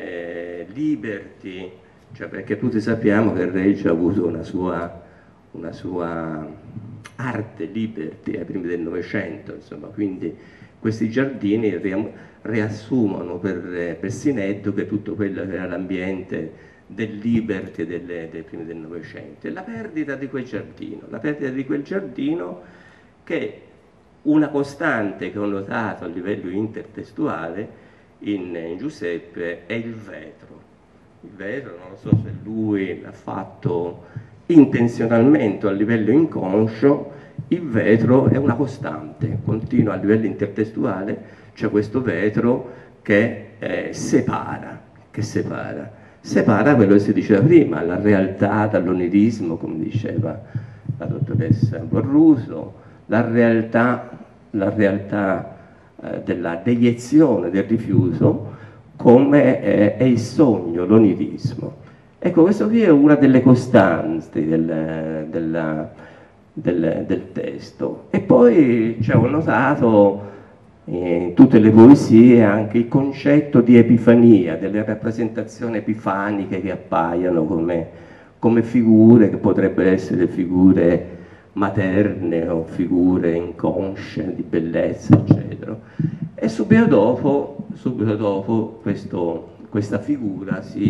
liberty, cioè perché tutti sappiamo che Reggio ha avuto una sua, una sua arte liberty ai primi del Novecento, insomma, quindi questi giardini riassumono per, per Sineddu che tutto quello che era l'ambiente del Liberty delle, dei primi del Novecento, è la perdita di quel giardino, la perdita di quel giardino che una costante che ho notato a livello intertestuale in, in Giuseppe è il vetro. Il vetro, non so se lui l'ha fatto intenzionalmente o a livello inconscio, il vetro è una costante, continua a livello intertestuale, c'è questo vetro che eh, separa, che separa, separa quello che si diceva prima, la realtà dall'onirismo, come diceva la dottoressa Borruto, la realtà, la realtà eh, della deiezione, del rifiuto, come eh, è il sogno, l'onirismo. Ecco, questo qui è una delle costanti del, della, del, del testo. E poi ci ho notato in tutte le poesie anche il concetto di epifania, delle rappresentazioni epifaniche che appaiono come, come figure, che potrebbero essere figure materne o figure inconsce di bellezza, eccetera. E subito dopo, subito dopo questo, questa figura si,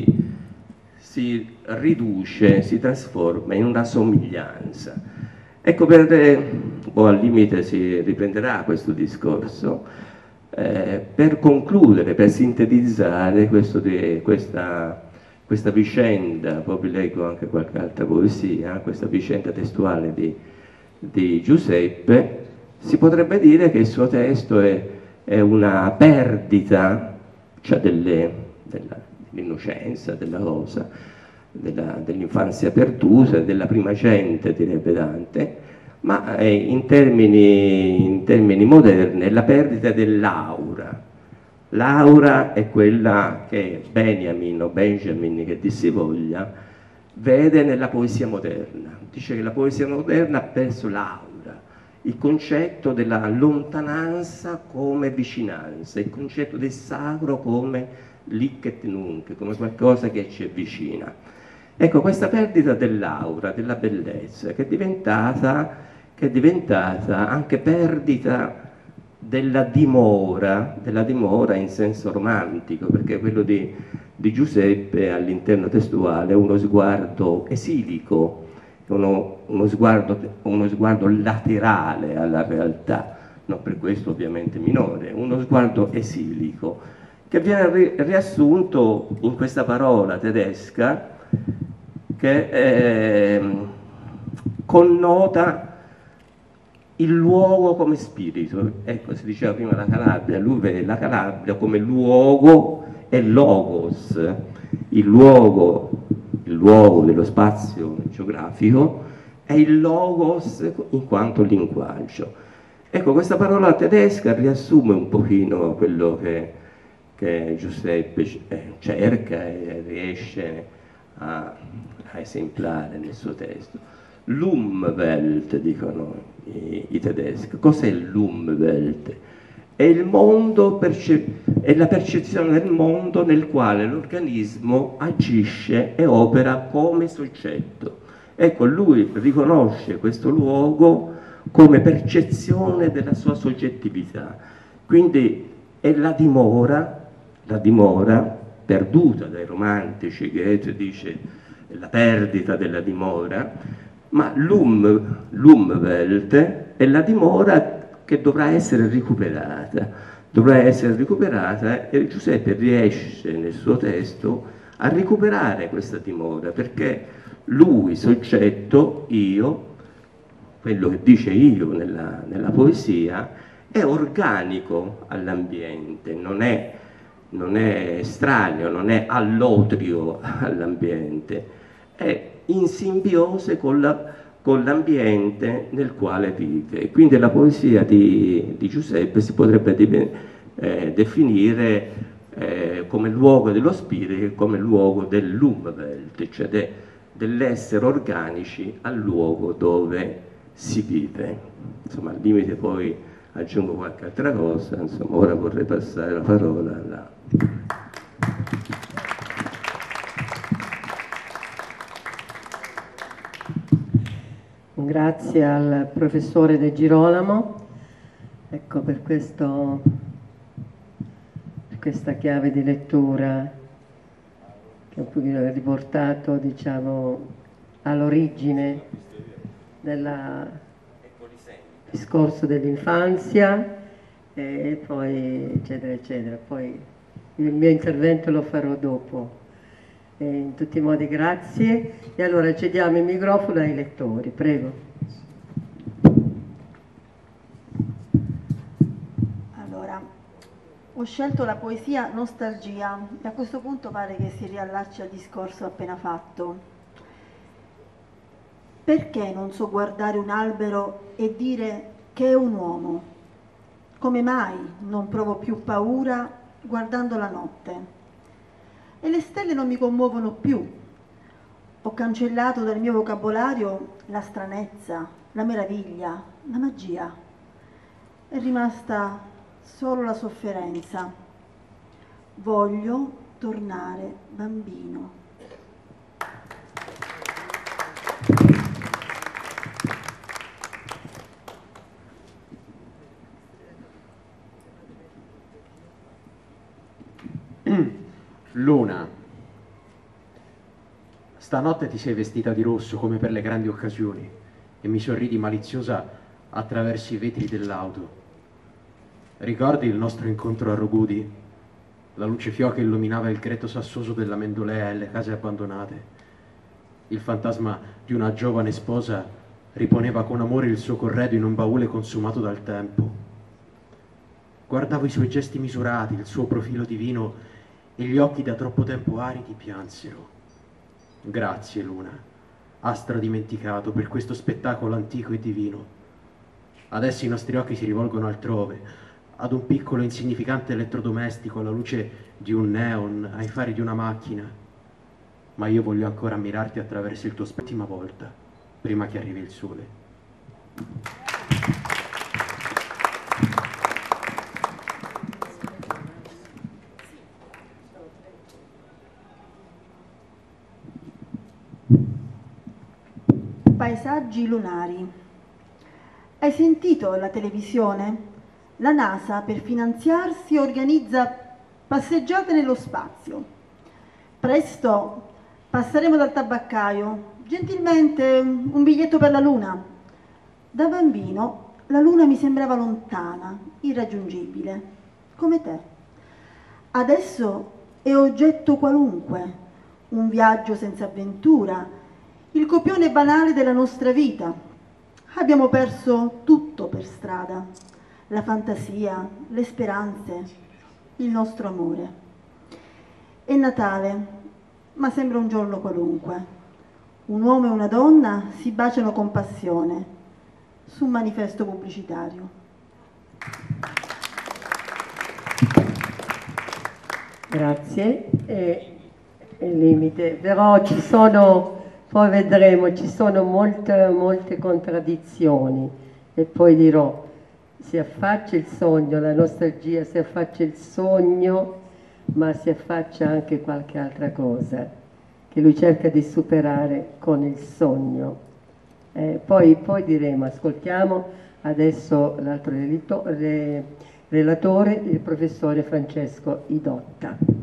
si riduce, si trasforma in una somiglianza. Ecco, per, o al limite si riprenderà questo discorso, eh, per concludere, per sintetizzare questo di, questa, questa vicenda, poi vi leggo anche qualche altra poesia, questa vicenda testuale di, di Giuseppe, si potrebbe dire che il suo testo è, è una perdita, cioè dell'innocenza, della cosa, dell'infanzia perduta, della prima gente, direbbe Dante, ma in termini, in termini moderni è la perdita dell'aura. L'aura è quella che Benjamin o Benjamin, che dir si voglia, vede nella poesia moderna. Dice che la poesia moderna ha perso l'aura, il concetto della lontananza come vicinanza, il concetto del sacro come lic et nunc, come qualcosa che ci avvicina. Ecco, questa perdita dell'aura, della bellezza, che è diventata, che è diventata anche perdita della dimora, della dimora in senso romantico, perché quello di, di Giuseppe all'interno testuale è uno sguardo esilico, uno, uno, sguardo, uno sguardo laterale alla realtà, non per questo ovviamente minore, uno sguardo esilico, che viene ri, riassunto in questa parola tedesca che eh, connota il luogo come spirito. Ecco, si diceva prima la Calabria, lui vede la Calabria come luogo e logos, il luogo, il luogo dello spazio geografico è il logos in quanto linguaggio. Ecco, questa parola tedesca riassume un pochino quello che, che Giuseppe cerca e riesce a, a esemplare nel suo testo. L'Umwelt, dicono i, i tedeschi. Cos'è l'Umwelt? È il mondo, è la percezione del mondo nel quale l'organismo agisce e opera come soggetto. Ecco, lui riconosce questo luogo come percezione della sua soggettività. Quindi è la dimora, la dimora perduta dai romantici, Goethe dice la perdita della dimora, ma l'um, l'Umwelt è la dimora che dovrà essere recuperata, dovrà essere recuperata e Giuseppe riesce nel suo testo a recuperare questa dimora, perché lui, soggetto, io, quello che dice io nella, nella poesia, è organico all'ambiente, non è, non è estraneo, non è all'otrio all'ambiente, è in simbiose con la con l'ambiente nel quale vive. E quindi la poesia di, di Giuseppe si potrebbe de, eh, definire eh, come luogo dello spirito, come luogo dell'Umwelt, cioè de, dell'essere organici al luogo dove si vive. Insomma, al limite poi aggiungo qualche altra cosa, insomma, ora vorrei passare la parola alla... Grazie al professore De Girolamo, ecco, per, questo, per questa chiave di lettura che è un pochino riportato, diciamo, all'origine del discorso dell'infanzia e poi eccetera eccetera. Poi il mio intervento lo farò dopo. E in tutti i modi grazie, e allora cediamo il microfono ai lettori, prego. Allora, ho scelto la poesia Nostalgia e a questo punto pare che si riallacci al discorso appena fatto. Perché non so guardare un albero e dire che è un uomo? Come mai non provo più paura guardando la notte? E le stelle non mi commuovono più. Ho cancellato dal mio vocabolario la stranezza, la meraviglia, la magia. È rimasta solo la sofferenza. Voglio tornare bambino. Luna, stanotte ti sei vestita di rosso come per le grandi occasioni e mi sorridi maliziosa attraverso i vetri dell'auto. Ricordi il nostro incontro a Rogudi? La luce fioca illuminava il greto sassoso della Mendolea e le case abbandonate. Il fantasma di una giovane sposa riponeva con amore il suo corredo in un baule consumato dal tempo. Guardavo i suoi gesti misurati, il suo profilo divino, e gli occhi da troppo tempo aridi piansero. Grazie, Luna, astra dimenticato, per questo spettacolo antico e divino. Adesso i nostri occhi si rivolgono altrove, ad un piccolo insignificante elettrodomestico alla luce di un neon, ai fari di una macchina. Ma io voglio ancora ammirarti attraverso il tuo specchio una volta, prima che arrivi il sole. Paesaggi lunari. Hai sentito la televisione? La NASA per finanziarsi organizza passeggiate nello spazio. Presto passeremo dal tabaccaio, gentilmente un biglietto per la Luna. Da bambino la Luna mi sembrava lontana, irraggiungibile, come te. Adesso è oggetto qualunque, un viaggio senza avventura, il copione banale della nostra vita. Abbiamo perso tutto per strada, la fantasia, le speranze, il nostro amore. È Natale, ma sembra un giorno qualunque. Un uomo e una donna si baciano con passione su un manifesto pubblicitario. Grazie. E, e limite, però ci sono... Poi vedremo, ci sono molte, molte contraddizioni e poi dirò, si affaccia il sogno, la nostalgia, si affaccia il sogno, ma si affaccia anche qualche altra cosa che lui cerca di superare con il sogno. Eh, poi, poi diremo, ascoltiamo adesso l'altro relatore, il professore Francesco Idotta.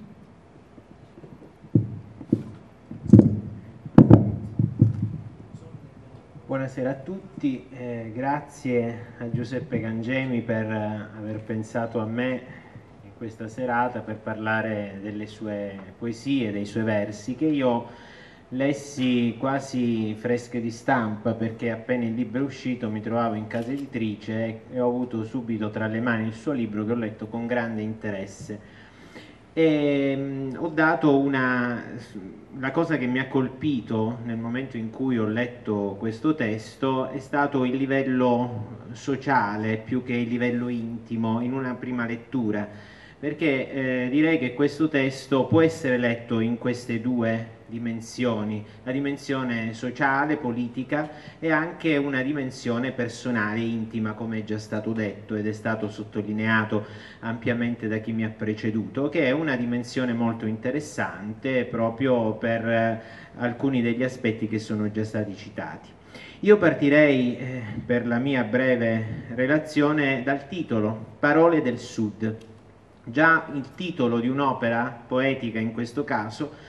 Buonasera a tutti, eh, grazie a Giuseppe Gangemi per eh, aver pensato a me in questa serata per parlare delle sue poesie, dei suoi versi, che io lessi quasi fresche di stampa perché appena il libro è uscito mi trovavo in casa editrice e ho avuto subito tra le mani il suo libro che ho letto con grande interesse. E, mh, ho dato una... la cosa che mi ha colpito nel momento in cui ho letto questo testo è stato il livello sociale più che il livello intimo in una prima lettura, perché eh, direi che questo testo può essere letto in queste due dimensioni, la dimensione sociale, politica e anche una dimensione personale, intima, come è già stato detto ed è stato sottolineato ampiamente da chi mi ha preceduto, che è una dimensione molto interessante proprio per eh, alcuni degli aspetti che sono già stati citati. Io partirei eh, per la mia breve relazione dal titolo, Parole del Sud. Già il titolo di un'opera poetica in questo caso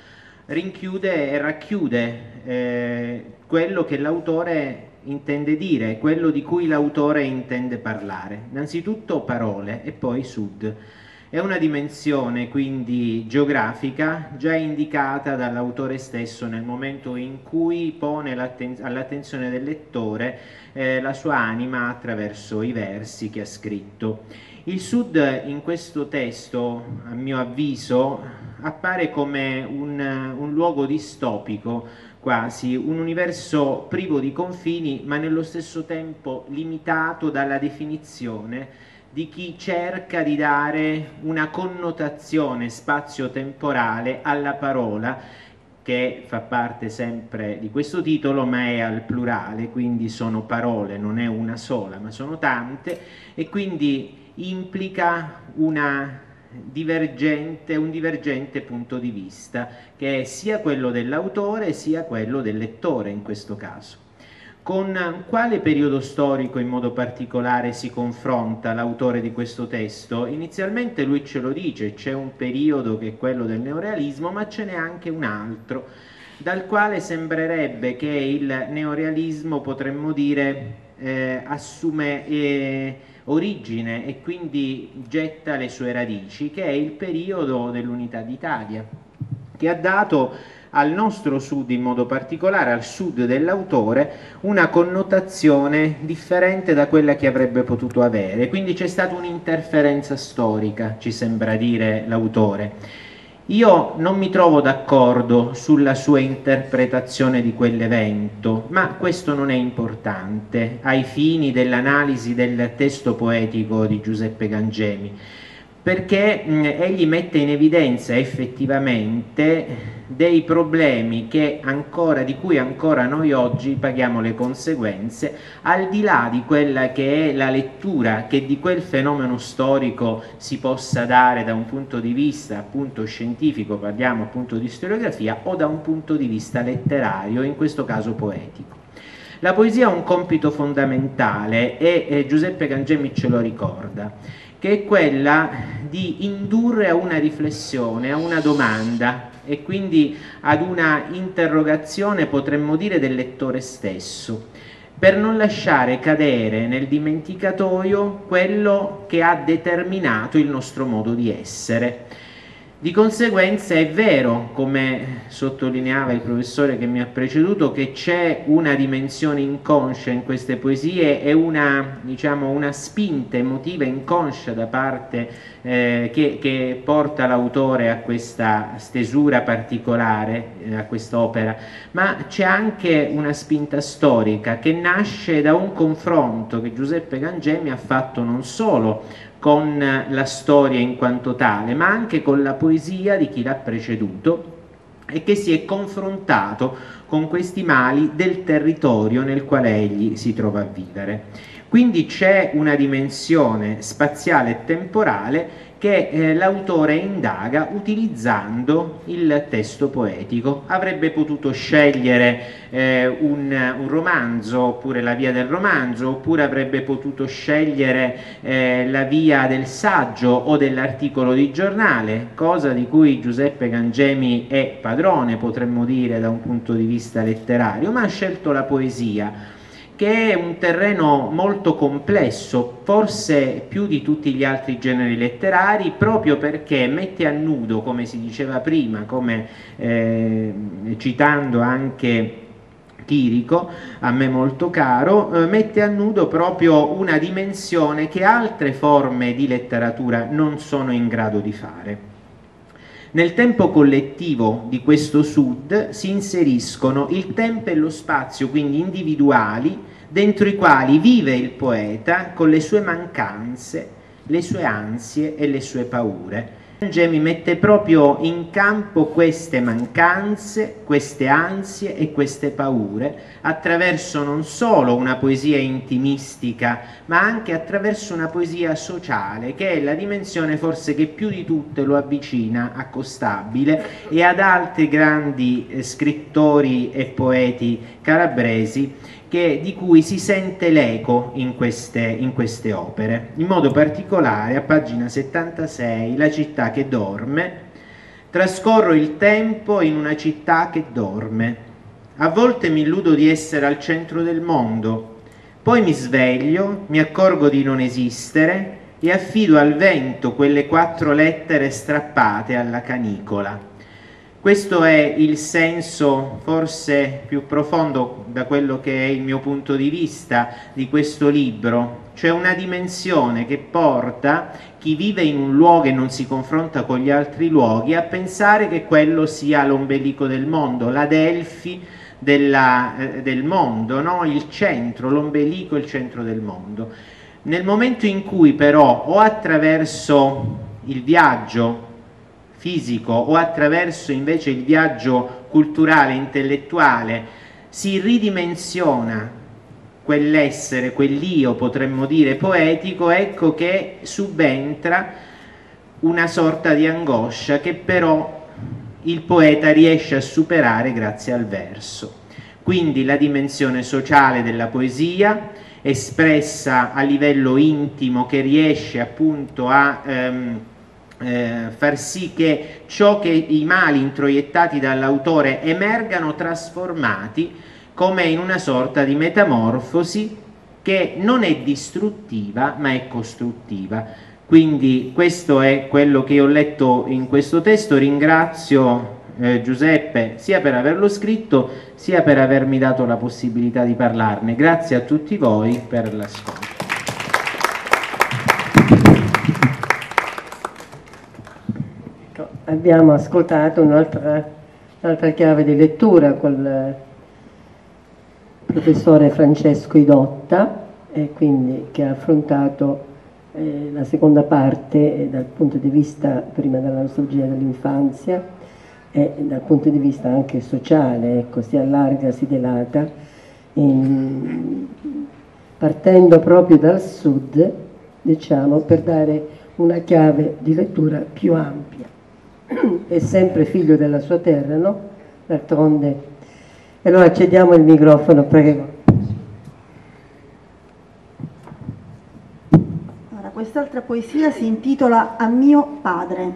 rinchiude e racchiude eh, quello che l'autore intende dire, quello di cui l'autore intende parlare. Innanzitutto parole e poi sud. È una dimensione quindi geografica già indicata dall'autore stesso nel momento in cui pone all'attenzione del lettore eh, la sua anima attraverso i versi che ha scritto. Il sud in questo testo, a mio avviso, appare come un, un luogo distopico, quasi un universo privo di confini, ma nello stesso tempo limitato dalla definizione di chi cerca di dare una connotazione spazio-temporale alla parola, che fa parte sempre di questo titolo, ma è al plurale, quindi sono parole, non è una sola, ma sono tante, e quindi implica una divergente, un divergente punto di vista, che è sia quello dell'autore sia quello del lettore in questo caso. Con quale periodo storico in modo particolare si confronta l'autore di questo testo? Inizialmente lui ce lo dice, c'è un periodo che è quello del neorealismo, ma ce n'è anche un altro, dal quale sembrerebbe che il neorealismo, potremmo dire, eh, assume eh, origine e quindi getta le sue radici, che è il periodo dell'Unità d'Italia, che ha dato al nostro sud, in modo particolare al sud dell'autore, una connotazione differente da quella che avrebbe potuto avere. Quindi c'è stata un'interferenza storica, ci sembra dire l'autore. Io non mi trovo d'accordo sulla sua interpretazione di quell'evento, ma questo non è importante ai fini dell'analisi del testo poetico di Giuseppe Gangemi, perché mh, egli mette in evidenza effettivamente dei problemi che ancora, di cui ancora noi oggi paghiamo le conseguenze, al di là di quella che è la lettura che di quel fenomeno storico si possa dare da un punto di vista appunto scientifico, parliamo appunto di storiografia, o da un punto di vista letterario, in questo caso poetico. La poesia ha un compito fondamentale e eh, Giuseppe Gangemi ce lo ricorda, che è quella di indurre a una riflessione, a una domanda e quindi ad una interrogazione, potremmo dire, del lettore stesso, per non lasciare cadere nel dimenticatoio quello che ha determinato il nostro modo di essere. Di conseguenza è vero, come sottolineava il professore che mi ha preceduto, che c'è una dimensione inconscia in queste poesie e una, diciamo, una spinta emotiva inconscia da parte eh, che, che porta l'autore a questa stesura particolare, eh, a quest'opera, ma c'è anche una spinta storica che nasce da un confronto che Giuseppe Gangemi ha fatto non solo con la storia in quanto tale, ma anche con la poesia di chi l'ha preceduto e che si è confrontato con questi mali del territorio nel quale egli si trova a vivere. Quindi c'è una dimensione spaziale e temporale che eh, l'autore indaga utilizzando il testo poetico. Avrebbe potuto scegliere eh, un, un romanzo, oppure la via del romanzo, oppure avrebbe potuto scegliere eh, la via del saggio o dell'articolo di giornale, cosa di cui Giuseppe Gangemi è padrone, potremmo dire, da un punto di vista letterario, ma ha scelto la poesia, che è un terreno molto complesso, forse più di tutti gli altri generi letterari, proprio perché mette a nudo, come si diceva prima, come eh, citando anche Chirico, a me molto caro, eh, mette a nudo proprio una dimensione che altre forme di letteratura non sono in grado di fare. Nel tempo collettivo di questo Sud si inseriscono il tempo e lo spazio, quindi individuali, dentro i quali vive il poeta con le sue mancanze, le sue ansie e le sue paure. Gangemi mette proprio in campo queste mancanze, queste ansie e queste paure attraverso non solo una poesia intimistica, ma anche attraverso una poesia sociale, che è la dimensione forse che più di tutte lo avvicina a Costabile e ad altri grandi eh, scrittori e poeti calabresi, che, di cui si sente l'eco in queste, in queste opere. In modo particolare a pagina settantasei, La città che dorme, Trascorro il tempo in una città che dorme. A volte mi illudo di essere al centro del mondo, poi mi sveglio, mi accorgo di non esistere e affido al vento quelle quattro lettere strappate alla canicola. Questo è il senso forse più profondo, da quello che è il mio punto di vista, di questo libro. C'è una dimensione che porta chi vive in un luogo e non si confronta con gli altri luoghi a pensare che quello sia l'ombelico del mondo, la Delfi della, eh, del mondo, no? Il centro, l'ombelico, il centro del mondo. Nel momento in cui però o attraverso il viaggio fisico o attraverso invece il viaggio culturale, intellettuale, si ridimensiona quell'essere, quell'io potremmo dire poetico, ecco che subentra una sorta di angoscia che però il poeta riesce a superare grazie al verso. Quindi la dimensione sociale della poesia, espressa a livello intimo, che riesce appunto a ehm, eh, far sì che ciò che i mali introiettati dall'autore emergano trasformati come in una sorta di metamorfosi che non è distruttiva ma è costruttiva. Quindi questo è quello che ho letto in questo testo. Ringrazio eh, Giuseppe sia per averlo scritto sia per avermi dato la possibilità di parlarne. Grazie a tutti voi per l'ascolto. Abbiamo ascoltato un'altra, un'altra chiave di lettura col professore Francesco Idotta, e quindi che ha affrontato eh, la seconda parte eh, dal punto di vista prima della nostalgia dell'infanzia e dal punto di vista anche sociale, ecco, si allarga, si dilata, in, partendo proprio dal sud, diciamo, per dare una chiave di lettura più ampia. È sempre figlio della sua terra, no? D'altronde. E allora cediamo il microfono, prego. Allora, quest'altra poesia si intitola A mio padre.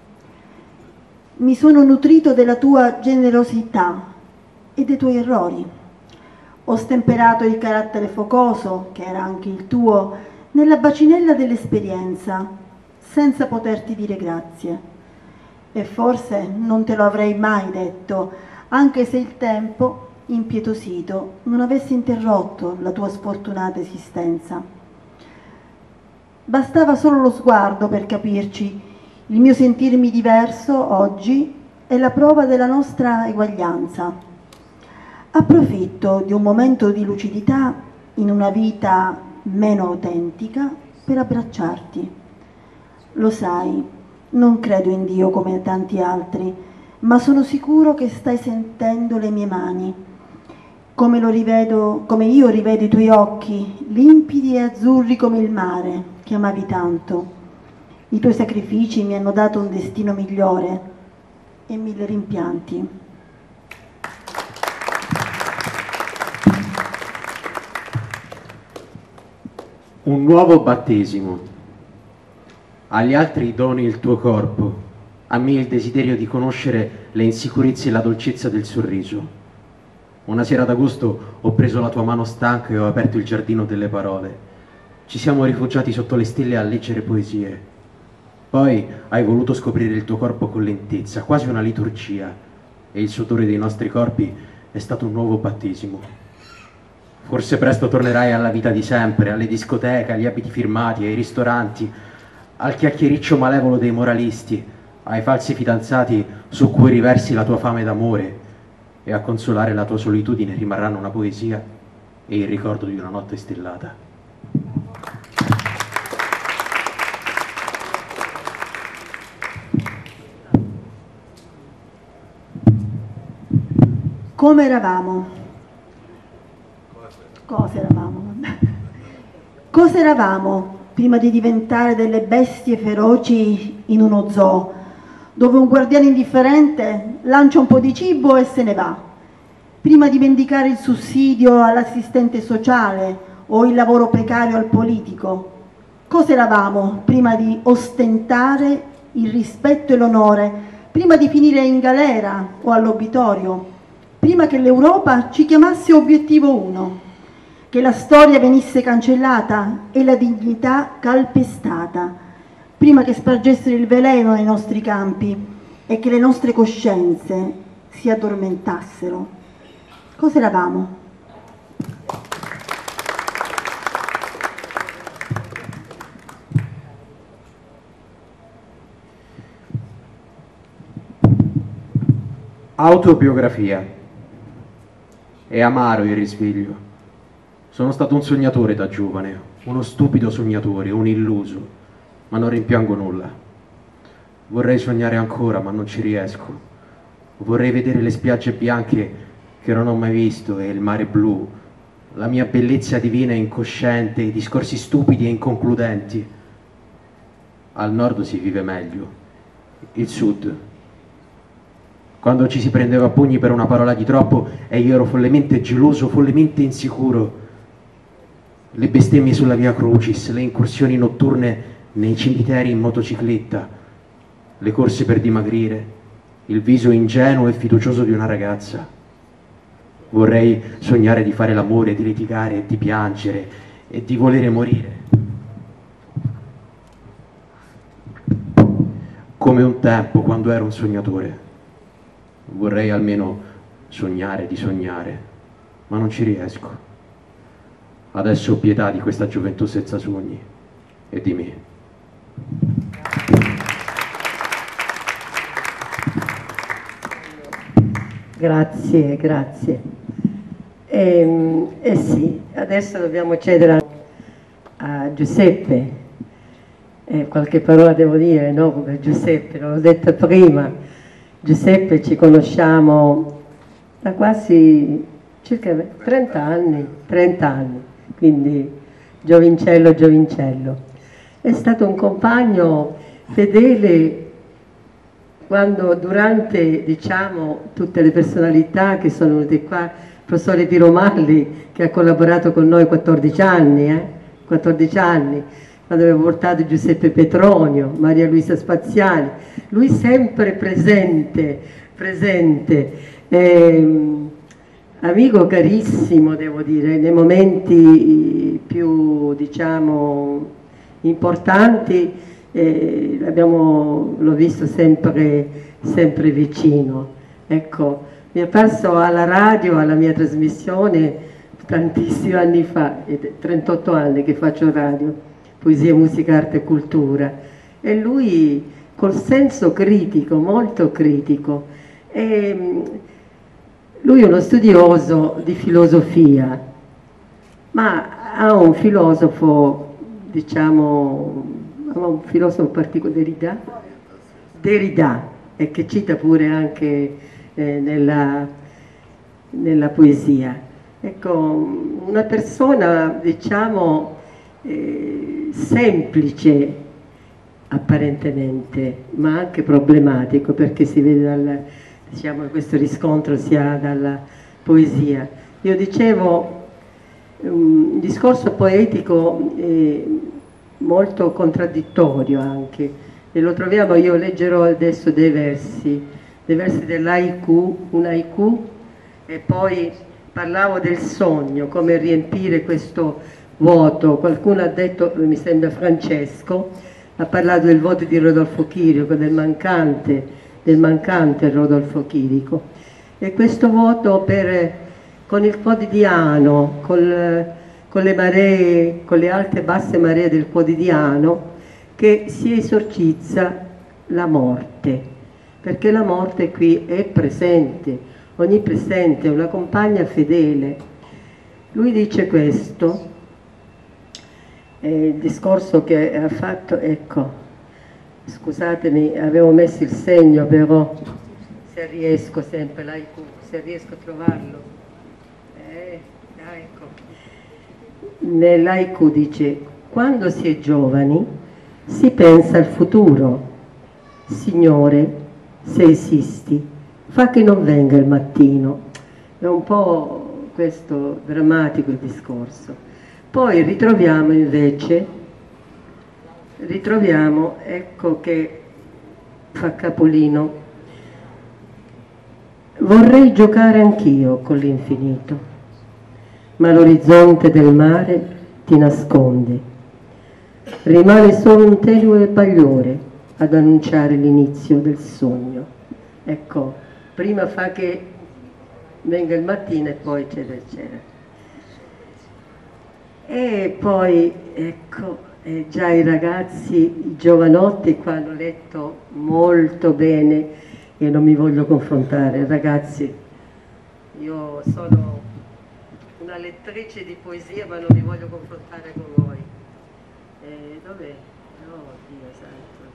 Mi sono nutrito della tua generosità e dei tuoi errori. Ho stemperato il carattere focoso, che era anche il tuo, nella bacinella dell'esperienza, senza poterti dire grazie. E forse non te lo avrei mai detto, anche se il tempo, impietosito, non avesse interrotto la tua sfortunata esistenza. Bastava solo lo sguardo per capirci. Il mio sentirmi diverso oggi è la prova della nostra eguaglianza. Approfitto di un momento di lucidità in una vita meno autentica per abbracciarti. Lo sai, non credo in Dio come tanti altri, ma sono sicuro che stai sentendo le mie mani, come, lo rivedo, come io rivedo i tuoi occhi, limpidi e azzurri come il mare, che amavi tanto. I tuoi sacrifici mi hanno dato un destino migliore e mille rimpianti. Un nuovo battesimo. Agli altri doni il tuo corpo, a me il desiderio di conoscere le insicurezze e la dolcezza del sorriso. Una sera d'agosto ho preso la tua mano stanca e ho aperto il giardino delle parole. Ci siamo rifugiati sotto le stelle a leggere poesie. Poi hai voluto scoprire il tuo corpo con lentezza, quasi una liturgia, e il sudore dei nostri corpi è stato un nuovo battesimo. Forse presto tornerai alla vita di sempre, alle discoteche, agli abiti firmati, ai ristoranti, al chiacchiericcio malevolo dei moralisti, ai falsi fidanzati su cui riversi la tua fame d'amore, e a consolare la tua solitudine rimarranno una poesia e il ricordo di una notte stellata. Come eravamo? Cosa eravamo? Cosa eravamo? Prima di diventare delle bestie feroci in uno zoo, dove un guardiano indifferente lancia un po' di cibo e se ne va, prima di vendicare il sussidio all'assistente sociale o il lavoro precario al politico. Cosa eravamo prima di ostentare il rispetto e l'onore prima di finire in galera o all'obitorio, prima che l'Europa ci chiamasse obiettivo uno, che la storia venisse cancellata e la dignità calpestata, prima che spargessero il veleno nei nostri campi e che le nostre coscienze si addormentassero. Cosa eravamo? Autobiografia. È amaro il risveglio. Sono stato un sognatore da giovane, uno stupido sognatore, un illuso, ma non rimpiango nulla. Vorrei sognare ancora, ma non ci riesco. Vorrei vedere le spiagge bianche che non ho mai visto e il mare blu, la mia bellezza divina e incosciente, i discorsi stupidi e inconcludenti. Al nord si vive meglio, il sud. Quando ci si prendeva a pugni per una parola di troppo e io ero follemente geloso, follemente insicuro. Le bestemmie sulla via Crucis, le incursioni notturne nei cimiteri in motocicletta, le corse per dimagrire, il viso ingenuo e fiducioso di una ragazza. Vorrei sognare di fare l'amore, di litigare, di piangere e di volere morire. Come un tempo quando ero un sognatore. Vorrei almeno sognare di sognare, ma non ci riesco. Adesso ho pietà di questa gioventù senza sogni e di me. Grazie, grazie. Eh, eh sì, adesso dobbiamo cedere a, a Giuseppe. Eh, qualche parola devo dire, no? Come Giuseppe, non l'ho detto prima. Giuseppe ci conosciamo da quasi circa trenta anni, trenta anni, quindi giovincello, giovincello. È stato un compagno fedele quando durante, diciamo, tutte le personalità che sono venute qua, il professore Di Romalli che ha collaborato con noi quattordici anni, eh? quattordici anni, quando avevo portato Giuseppe Petronio, Maria Luisa Spaziani, lui sempre presente, presente, eh, amico carissimo devo dire, nei momenti più diciamo importanti, eh, l'ho visto sempre, sempre vicino. Ecco, mi è apparso alla radio, alla mia trasmissione tantissimi anni fa, trentotto anni che faccio radio, poesia, musica, arte e cultura, e lui col senso critico, molto critico, e lui è uno studioso di filosofia, ma ha un filosofo, diciamo, un filosofo particolare, Derrida, Derrida, e che cita pure anche eh, nella, nella poesia. Ecco, una persona, diciamo, eh, semplice apparentemente, ma anche problematico, perché si vede dal, diciamo, questo riscontro si ha dalla poesia. Io dicevo, un discorso poetico eh, molto contraddittorio anche, e lo troviamo, io leggerò adesso dei versi, dei versi dell'haiku, un haiku, e poi parlavo del sogno, come riempire questo vuoto. Qualcuno ha detto, mi sembra Francesco, ha parlato del vuoto di Rodolfo Chirico, del mancante, del mancante Rodolfo Chirico, e questo vuoto per, con il quotidiano, col, con le maree, con le alte e basse maree del quotidiano, che si esorcizza la morte, perché la morte qui è presente, onnipresente, una compagna fedele. Lui dice questo, eh, il discorso che ha fatto, ecco, scusatemi, avevo messo il segno, però se riesco sempre, l'haiku, se riesco a trovarlo, eh, ecco. Nell'haiku dice: quando si è giovani si pensa al futuro, Signore, se esisti, fa che non venga il mattino. È un po' questo drammatico il discorso. Poi ritroviamo invece, ritroviamo, ecco che fa capolino, Vorrei giocare anch'io con l'infinito, ma l'orizzonte del mare ti nasconde. Rimane solo un tenue bagliore ad annunciare l'inizio del sogno. Ecco, prima fa che venga il mattino e poi eccetera eccetera. E poi, ecco, eh, già i ragazzi, i giovanotti qua hanno letto molto bene. Io non mi voglio confrontare, ragazzi, io sono una lettrice di poesia ma non mi voglio confrontare con voi. Eh, dov'è? Oh Dio santo,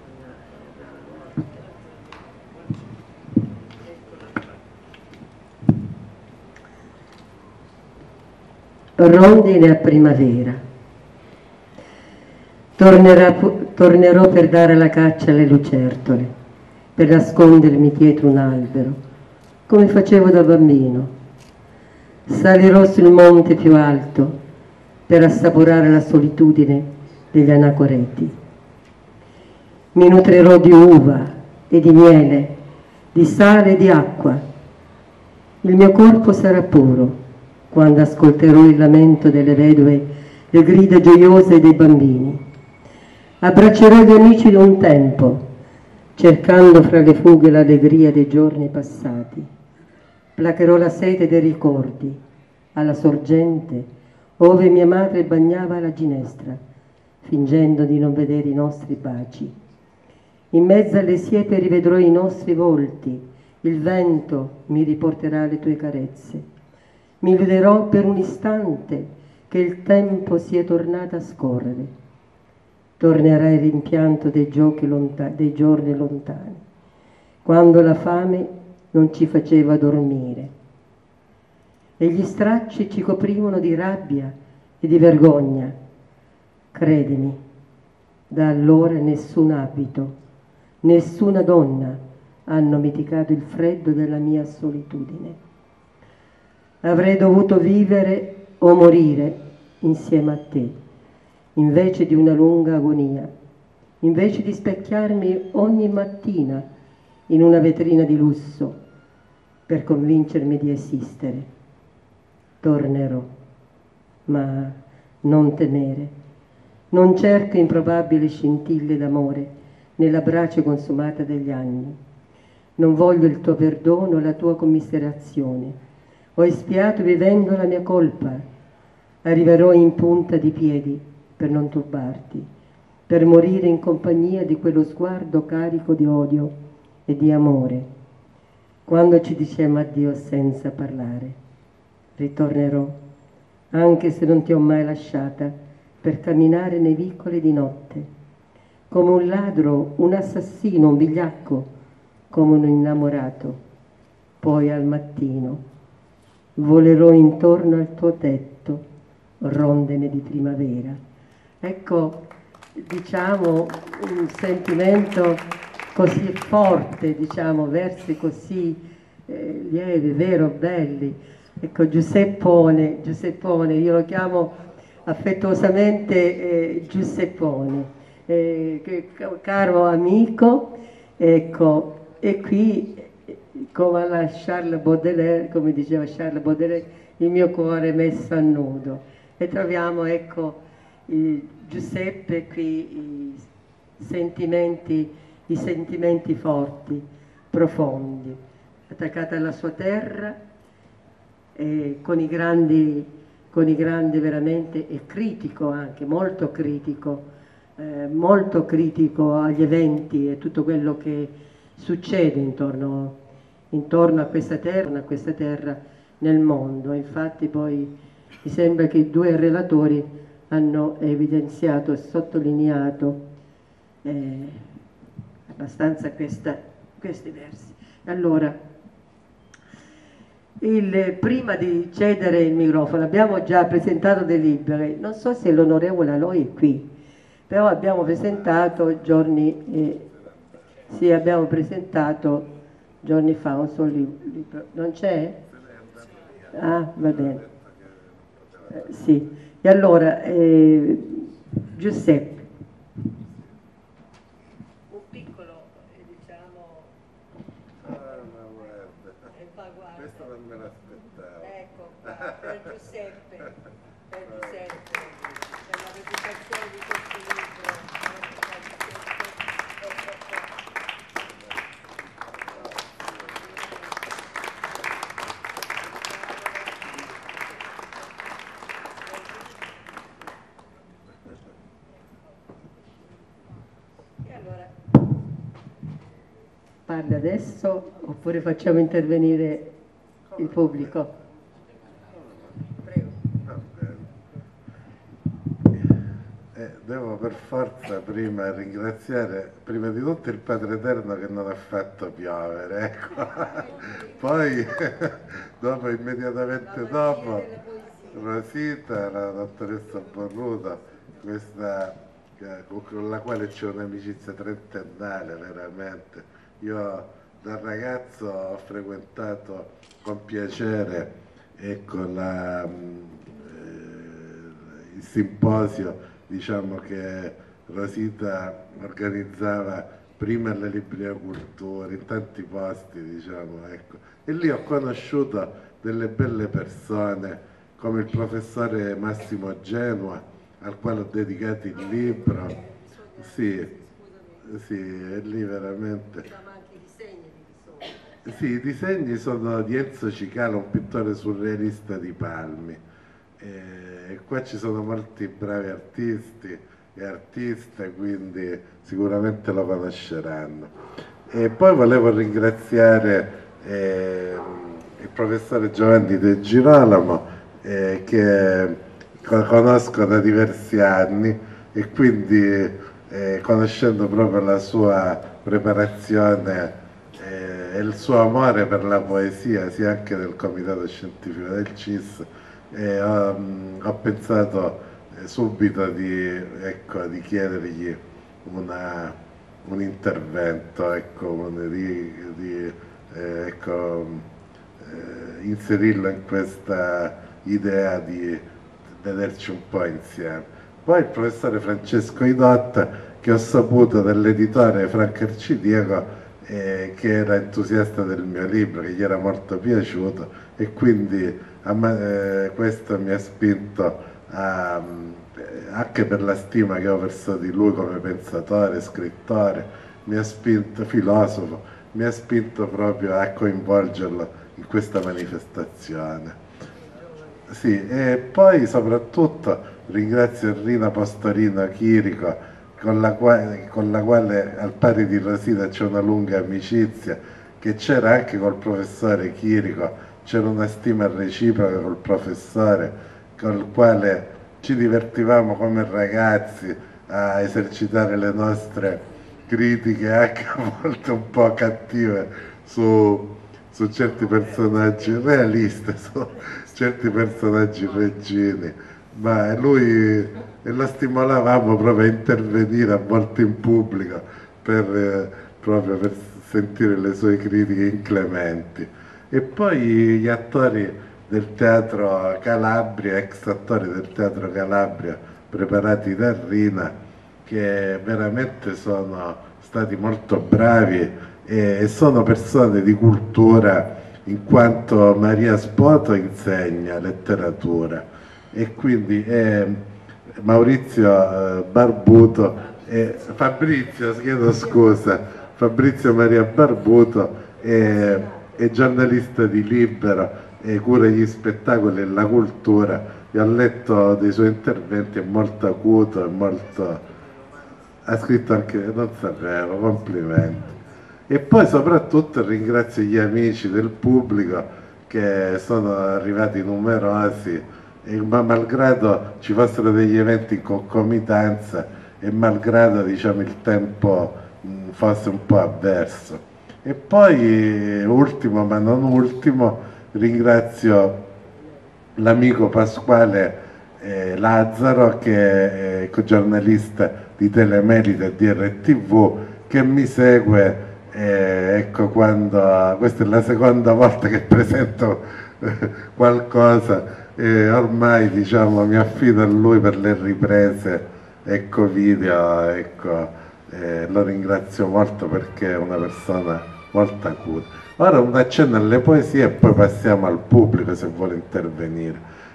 eccola qua. Rondine a primavera. Tornerà, tornerò per dare la caccia alle lucertole, per nascondermi dietro un albero, come facevo da bambino. Salirò sul monte più alto per assaporare la solitudine degli anacoreti. Mi nutrirò di uva e di miele, di sale e di acqua. Il mio corpo sarà puro quando ascolterò il lamento delle vedove, le grida gioiose dei bambini. Abbraccerò gli amici di un tempo, cercando fra le fughe l'allegria dei giorni passati. Placherò la sete dei ricordi alla sorgente ove mia madre bagnava la ginestra, fingendo di non vedere i nostri baci. In mezzo alle siepi rivedrò i nostri volti, il vento mi riporterà le tue carezze. Mi illuderò per un istante che il tempo sia tornato a scorrere. Tornerà il rimpianto dei, giochi lontani, dei giorni lontani, quando la fame non ci faceva dormire e gli stracci ci coprivano di rabbia e di vergogna. Credimi, da allora nessun abito, nessuna donna hanno mitigato il freddo della mia solitudine. Avrei dovuto vivere o morire insieme a te, invece di una lunga agonia, invece di specchiarmi ogni mattina in una vetrina di lusso per convincermi di esistere. Tornerò, ma non temere, non cerco improbabili scintille d'amore nella brace consumata degli anni. Non voglio il tuo perdono, la tua commiserazione. Ho espiato vivendo la mia colpa. Arriverò in punta di piedi per non turbarti, per morire in compagnia di quello sguardo carico di odio e di amore. Quando ci dicemmo addio senza parlare, ritornerò, anche se non ti ho mai lasciata, per camminare nei vicoli di notte, come un ladro, un assassino, un vigliacco, come un innamorato. Poi al mattino volerò intorno al tuo tetto, rondine di primavera. Ecco, diciamo, un sentimento così forte, diciamo, versi così eh, lievi, vero, belli. Ecco, Giuseppone, Giuseppone, io lo chiamo affettuosamente eh, Giuseppone, eh, che, caro amico, ecco, e qui, come alla Charles Baudelaire, come diceva Charles Baudelaire, il mio cuore è messo a nudo. E troviamo, ecco, I Giuseppe qui i sentimenti, i sentimenti forti, profondi, attaccata alla sua terra e con i grandi, con i grandi veramente, e critico anche, molto critico, eh, molto critico agli eventi e tutto quello che succede intorno, intorno a questa terra, a questa terra nel mondo. Infatti poi mi sembra che i due relatori hanno evidenziato e sottolineato eh, abbastanza questa, questi versi. Allora, il, prima di cedere il microfono, abbiamo già presentato dei libri, non so se l'onorevole Aloi è qui, però abbiamo presentato giorni, eh, sì, abbiamo presentato giorni fa un solo libro, non c'è? Ah, va bene, eh, sì. E allora, eh, Giuseppe, un piccolo, eh, diciamo, eh, Parli adesso oppure facciamo intervenire il pubblico? Prego. Eh, devo per forza prima ringraziare prima di tutto il Padre Eterno che non ha fatto piovere, ecco. Poi dopo, immediatamente dopo, Rosita, la dottoressa Borruto, questa con la quale c'è un'amicizia trentennale veramente. Io da ragazzo ho frequentato con piacere, ecco, la, eh, il simposio, diciamo, che Rosita organizzava prima alle Librerie Cultura, in tanti posti, diciamo, ecco. E lì ho conosciuto delle belle persone come il professore Massimo Genua, al quale ho dedicato il libro. Sì, sì, è lì veramente. Sì, i disegni sono di Enzo Cicala, un pittore surrealista di Palmi. E qua ci sono molti bravi artisti e artiste, quindi sicuramente lo conosceranno. E poi volevo ringraziare eh, il professore Giovanni De Girolamo, eh, che conosco da diversi anni, e quindi eh, conoscendo proprio la sua preparazione e il suo amore per la poesia, sia anche del comitato scientifico del C I S, e ho, ho pensato eh, subito di, ecco, di chiedergli una, un intervento, ecco, di, di eh, ecco, eh, inserirlo in questa idea di vederci un po' insieme. Poi il professore Francesco Idotta, che ho saputo dall'editore Franco Arcidiaco, eh, che era entusiasta del mio libro, che gli era molto piaciuto, e quindi a me, eh, questo mi ha spinto a, anche per la stima che ho verso di lui come pensatore, scrittore, mi ha spinto, filosofo, mi ha spinto proprio a coinvolgerlo in questa manifestazione. Sì, e poi soprattutto ringrazio Rina Postorino Chirico, con la, quale, con la quale al pari di Rosita c'è una lunga amicizia, che c'era anche col professore Chirico, c'era una stima reciproca col professore, con il quale ci divertivamo come ragazzi a esercitare le nostre critiche, anche a volte un po' cattive, su, su certi personaggi realisti, su certi personaggi regini, ma lui... e lo stimolavamo proprio a intervenire a volte in pubblico per, eh, proprio per sentire le sue critiche inclementi. E poi gli attori del Teatro Calabria, ex attori del Teatro Calabria preparati da Rina, che veramente sono stati molto bravi e, e sono persone di cultura, in quanto Maria Spoto insegna letteratura e quindi è Maurizio Barbuto e Fabrizio, chiedo scusa, Fabrizio Maria Barbuto è, è giornalista di Libero e cura gli spettacoli e la cultura. Io ho letto dei suoi interventi, è molto acuto, è molto... ha scritto anche, non sapevo, complimenti. E poi soprattutto ringrazio gli amici del pubblico, che sono arrivati numerosi, e, ma malgrado ci fossero degli eventi in concomitanza e malgrado, diciamo, il tempo mh, fosse un po' avverso. E poi, ultimo ma non ultimo, ringrazio l'amico Pasquale eh, Lazzaro, che è giornalista di Telemerita e di R T V, che mi segue, eh, ecco, quando questa è la seconda volta che presento eh, qualcosa, e ormai, diciamo, mi affido a lui per le riprese, ecco, video, ecco, eh, lo ringrazio molto perché è una persona molto acuta. Ora un accenno alle poesie e poi passiamo al pubblico se vuole intervenire.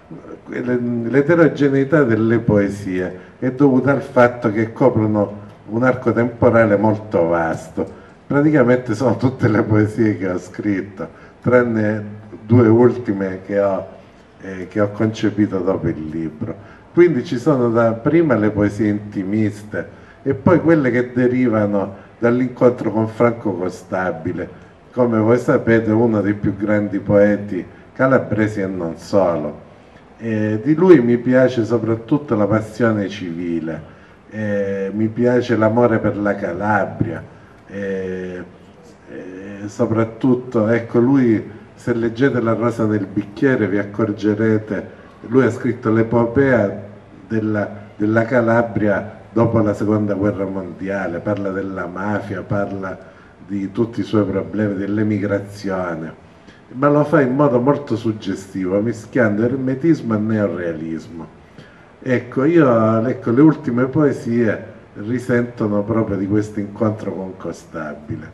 l'eterogeneità delle poesie è dovuta al fatto che coprono un arco temporale molto vasto. Praticamente sono tutte le poesie che ho scritto, tranne due ultime che ho, eh, che ho concepito dopo il libro. Quindi ci sono da prima le poesie intimiste e poi quelle che derivano dall'incontro con Franco Costabile, come voi sapete uno dei più grandi poeti calabresi e non solo. Eh, di lui mi piace soprattutto la passione civile, eh, mi piace l'amore per la Calabria, eh, eh, soprattutto, ecco, lui, se leggete La rosa nel bicchiere vi accorgerete, lui ha scritto l'epopea della, della Calabria dopo la seconda guerra mondiale, parla della mafia, parla di tutti i suoi problemi, dell'emigrazione, ma lo fa in modo molto suggestivo, mischiando ermetismo e neorealismo. Ecco, io, ecco, le ultime poesie risentono proprio di questo incontro con Costabile.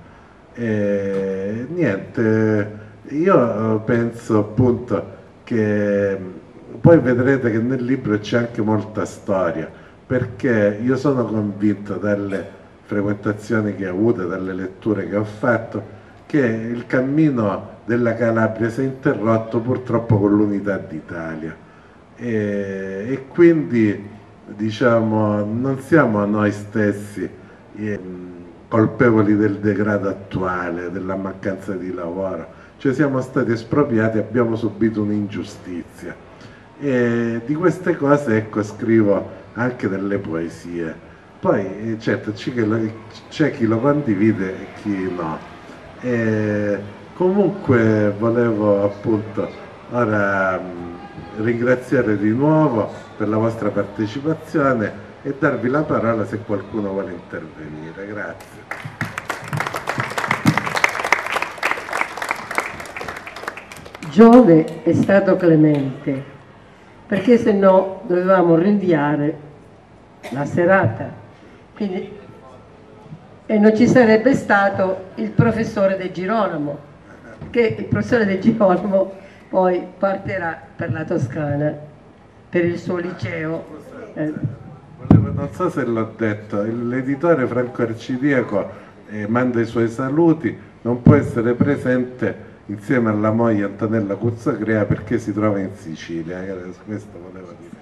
E niente, io penso appunto che poi vedrete che nel libro c'è anche molta storia, perché io sono convinto dalle frequentazioni che ho avuto, dalle letture che ho fatto, che il cammino della Calabria si è interrotto purtroppo con l'unità d'Italia e, e quindi, diciamo, non siamo noi stessi eh, colpevoli del degrado attuale, della mancanza di lavoro, cioè siamo stati espropriati, abbiamo subito un'ingiustizia e di queste cose, ecco, scrivo anche delle poesie. Poi certo c'è chi lo condivide e chi no. E comunque volevo appunto ora mh, ringraziare di nuovo per la vostra partecipazione e darvi la parola se qualcuno vuole intervenire. Grazie. Giove è stato clemente, perché se no dovevamo rinviare la serata. Quindi, e non ci sarebbe stato il professore De Girolamo, che il professore De Girolamo poi partirà per la Toscana, per il suo liceo. Eh. Non so se l'ho detto, l'editore Franco Arcidiaco eh, manda i suoi saluti, non può essere presente insieme alla moglie Antonella Cuzzocrea perché si trova in Sicilia, questo volevo dire.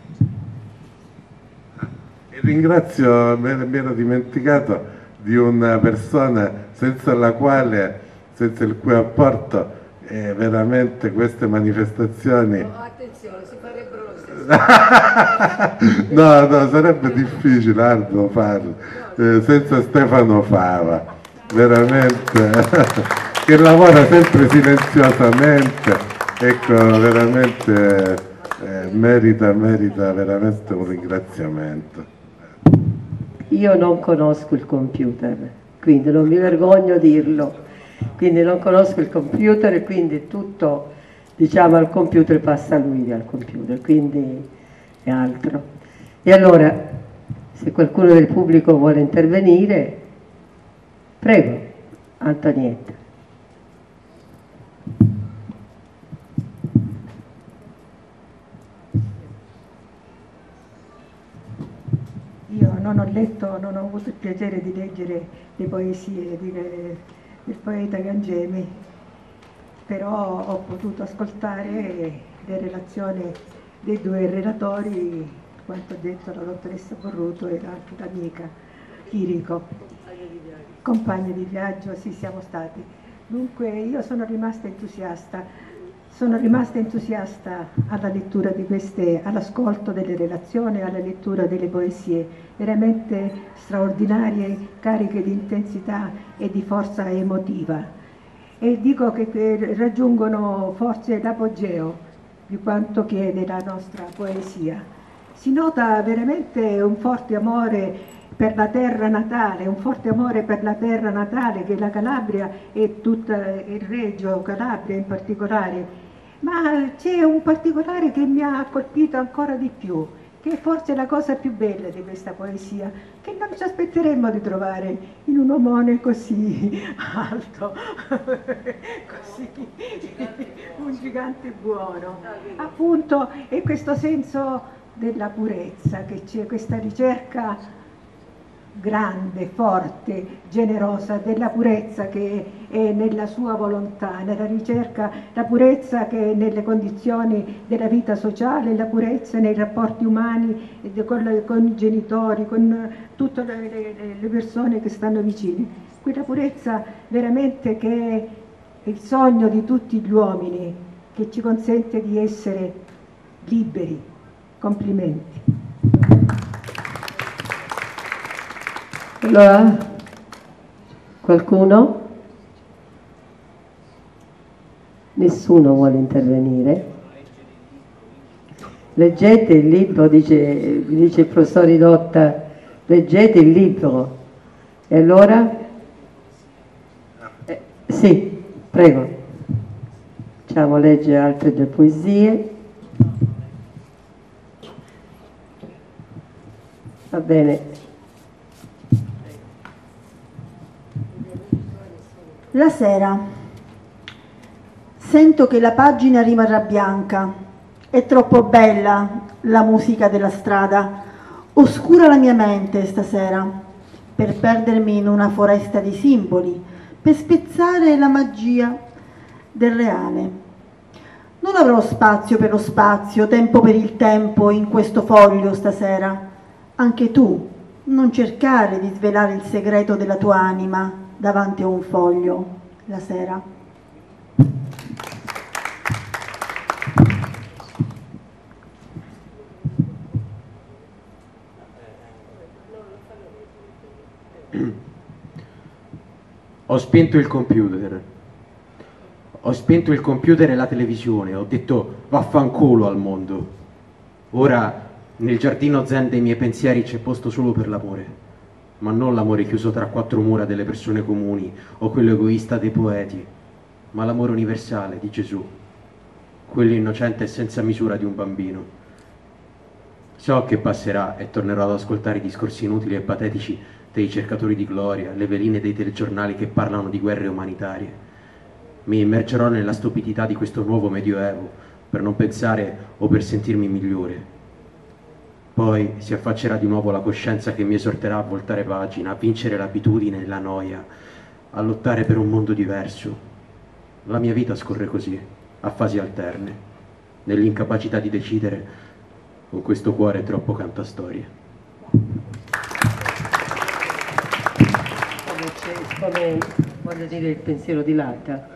E ringrazio, mi ero dimenticato di una persona senza la quale, senza il cui apporto eh, veramente queste manifestazioni... No, attenzione, si farebbero lo stesso. no, no, sarebbe difficile, arduo farlo, eh, senza Stefano Fava, veramente, che lavora sempre silenziosamente, ecco, veramente eh, merita, merita veramente un ringraziamento. Io non conosco il computer, quindi non mi vergogno a dirlo, quindi non conosco il computer e quindi tutto, diciamo, al computer passa lui al computer, quindi è altro. E allora, se qualcuno del pubblico vuole intervenire, prego, Antonietta. Io non ho letto, non ho avuto il piacere di leggere le poesie di, del poeta Gangemi, però ho potuto ascoltare le relazioni dei due relatori, quanto detto la dottoressa Borruto e anche l'amica Chirico. Compagni di viaggio, sì, siamo stati. Dunque io sono rimasta entusiasta. Sono rimasta entusiasta alla lettura di queste, all'ascolto delle relazioni, alla lettura delle poesie, veramente straordinarie, cariche di intensità e di forza emotiva. E dico che, che raggiungono forse l'apogeo di quanto chiede la nostra poesia. Si nota veramente un forte amore per la terra natale, un forte amore per la terra natale che è la Calabria e tutto il Reggio Calabria in particolare. Ma c'è un particolare che mi ha colpito ancora di più, che che è forse la cosa più bella di questa poesia, che non ci aspetteremmo di trovare in un omone così alto, così, un gigante buono. Appunto, è questo senso della purezza, che c'è questa ricerca grande, forte, generosa della purezza che è nella sua volontà, nella ricerca, la purezza che è nelle condizioni della vita sociale, la purezza nei rapporti umani con, con i genitori, con tutte le, le, le persone che stanno vicine. Quella purezza veramente che è il sogno di tutti gli uomini, che ci consente di essere liberi. Complimenti. Allora, qualcuno? Nessuno vuole intervenire? Leggete il libro, dice, dice il professor Ridotta, leggete il libro. E allora? Eh, sì, prego. Facciamo leggere altre due poesie. Va bene. La sera. Sento che la pagina rimarrà bianca. È troppo bella la musica della strada. Oscura la mia mente stasera per perdermi in una foresta di simboli, per spezzare la magia del reale. Non avrò spazio per lo spazio, tempo per il tempo in questo foglio stasera. Anche tu non cercare di svelare il segreto della tua anima davanti a un foglio la sera. Ho spento il computer, ho spento il computer e la televisione, ho detto vaffanculo al mondo. Ora nel giardino zen dei miei pensieri c'è posto solo per l'amore. Ma non l'amore chiuso tra quattro mura delle persone comuni o quello egoista dei poeti, ma l'amore universale di Gesù, quello innocente e senza misura di un bambino. So che passerà e tornerò ad ascoltare i discorsi inutili e patetici dei cercatori di gloria, le veline dei telegiornali che parlano di guerre umanitarie. Mi immergerò nella stupidità di questo nuovo medioevo per non pensare o per sentirmi migliore. Poi si affaccerà di nuovo la coscienza che mi esorterà a voltare pagina, a vincere l'abitudine e la noia, a lottare per un mondo diverso. La mia vita scorre così, a fasi alterne, nell'incapacità di decidere, con questo cuore troppo cantastorie. Come voglio dire il pensiero di Latta.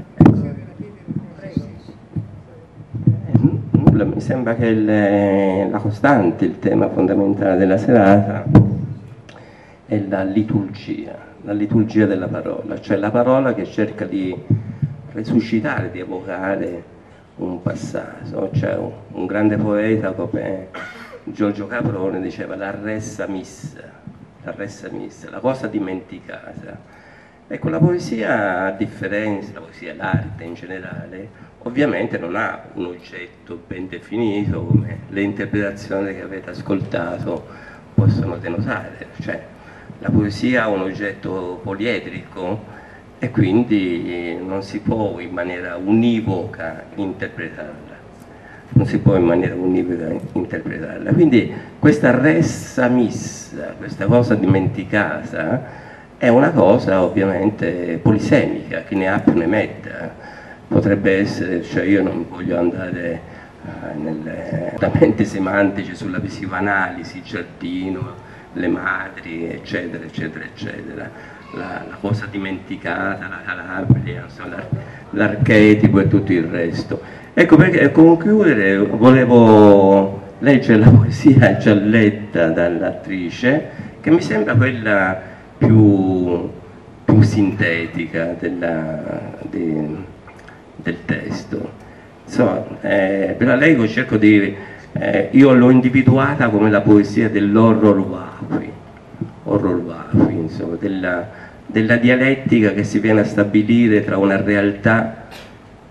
Mi sembra che il, la costante, il tema fondamentale della serata è la liturgia, la liturgia della parola, cioè la parola che cerca di resuscitare, di evocare un passato. Cioè un, un grande poeta come Giorgio Caprone diceva la ressa missa, la ressa missa, la cosa dimenticata. Ecco, la poesia, a differenza, la poesia, l'arte in generale, ovviamente non ha un oggetto ben definito come le interpretazioni che avete ascoltato possono denotare. Cioè, la poesia ha un oggetto poliedrico e quindi non si può in maniera univoca interpretarla. Non si può in maniera univoca interpretarla. Quindi questa ressa missa, questa cosa dimenticata, è una cosa ovviamente polisemica, chi ne ha più ne metta. Potrebbe essere, cioè io non voglio andare uh, nelle mente semantici sulla psicoanalisi, il giardino, le madri, eccetera, eccetera, eccetera, la, la cosa dimenticata, la Calabria, l'archetipo e tutto il resto. Ecco perché a concludere volevo leggere la poesia già letta dall'attrice, che mi sembra quella più, più sintetica della, di, del testo. Insomma, eh, ve la leggo, cerco di... Eh, io l'ho individuata come la poesia dell'horror wafi, horror wafi, insomma, della, della dialettica che si viene a stabilire tra una realtà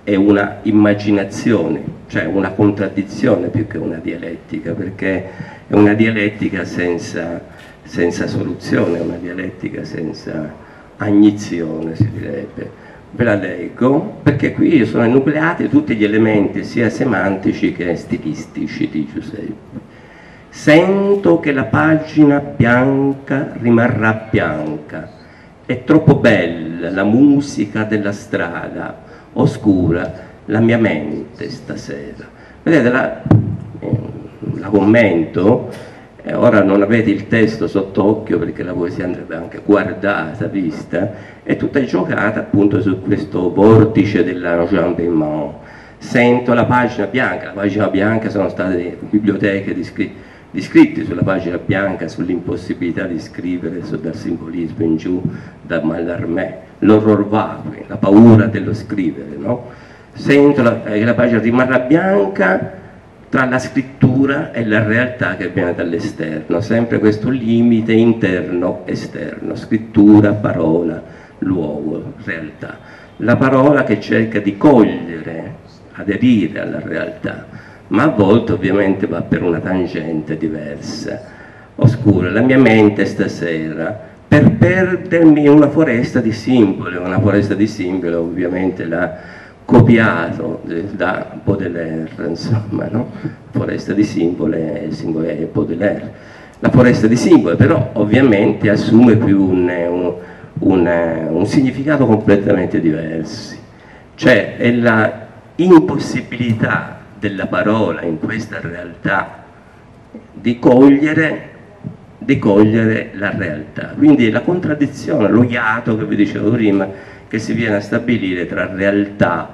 è una immaginazione, cioè una contraddizione più che una dialettica, perché è una dialettica senza, senza soluzione, è una dialettica senza agnizione, si direbbe. Ve la leggo perché qui sono enucleati tutti gli elementi sia semantici che stilistici di Giuseppe. Sento che la pagina bianca rimarrà bianca, è troppo bella la musica della strada, oscura la mia mente stasera. Vedete, la, eh, la commento. Eh, ora non avete il testo sott'occhio perché la poesia andrebbe anche guardata, vista, è tutta giocata appunto su questo vortice dell'enjambement. Sento la pagina bianca, la pagina bianca sono state biblioteche di, scri di scritti sulla pagina bianca, sull'impossibilità di scrivere su, dal simbolismo in giù, da Mallarmé, l'horror vacui, la paura dello scrivere, no? Sento la, eh, la pagina rimarrà bianca tra la scrittura e la realtà che viene dall'esterno, sempre questo limite interno-esterno, scrittura, parola, luogo, realtà. La parola che cerca di cogliere, aderire alla realtà, ma a volte ovviamente va per una tangente diversa, oscura. La mia mente stasera, per perdermi in una foresta di simboli, una foresta di simboli ovviamente la copiato da Baudelaire, insomma, no? Foresta di simboli è Baudelaire. La foresta di simboli però ovviamente assume più un, un, un, un significato completamente diverso, cioè è la impossibilità della parola in questa realtà di cogliere, di cogliere la realtà, quindi la contraddizione, lo iato che vi dicevo prima, che si viene a stabilire tra realtà,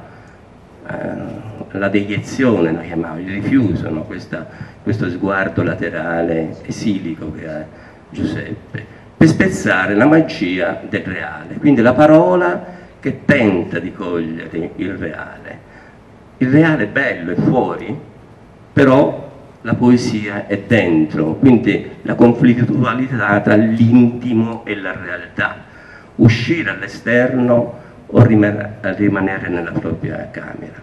eh, la deiezione, noi chiamiamo il rifiuto, no? Questa, questo sguardo laterale esilico che ha Giuseppe, per spezzare la magia del reale, quindi la parola che tenta di cogliere il reale. Il reale è bello, è fuori, però la poesia è dentro, quindi la conflittualità tra l'intimo e la realtà. Uscire all'esterno o rimanere nella propria camera.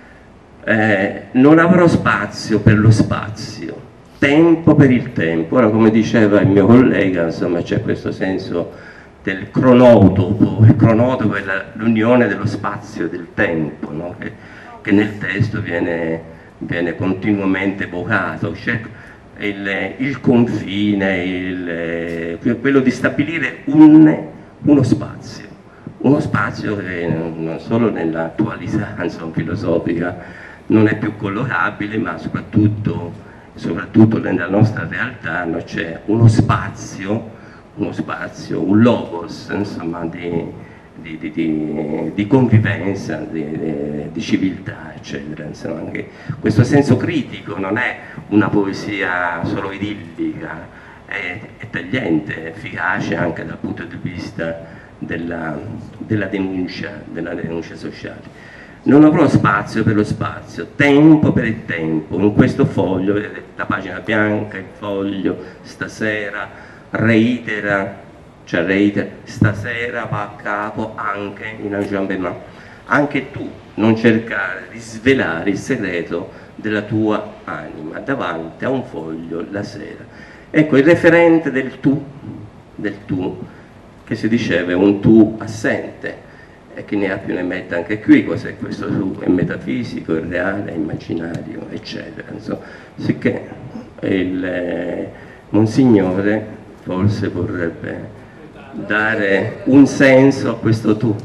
Eh, non avrò spazio per lo spazio, tempo per il tempo. Ora, come diceva il mio collega, insomma, c'è questo senso del cronotopo. Il cronotopo è l'unione dello spazio e del tempo, no? che, che nel testo viene, viene continuamente evocato. C'è il, il confine, il, quello di stabilire un uno spazio, uno spazio che non solo nell'attualità filosofica non è più collocabile, ma soprattutto, soprattutto nella nostra realtà no, c'è uno spazio, uno spazio, un logos, insomma, di, di, di, di, di convivenza, di, di, di civiltà, eccetera. Insomma, anche questo senso critico non è una poesia solo idillica, è, è tagliente, efficace anche dal punto di vista della, della, denuncia, della denuncia sociale. Non avrò spazio per lo spazio, tempo per il tempo. In questo foglio, vedete la pagina bianca, il foglio, stasera, reitera, cioè reitera, stasera va a capo anche in enjambement. Anche tu non cercare di svelare il segreto della tua anima davanti a un foglio la sera. Ecco, il referente del tu, del tu, che si diceva è un tu assente, e chi ne ha più ne metta anche qui, cos'è questo tu? È metafisico, è reale, è immaginario, eccetera. Insomma, sicché il eh, Monsignore forse vorrebbe dare un senso a questo tu.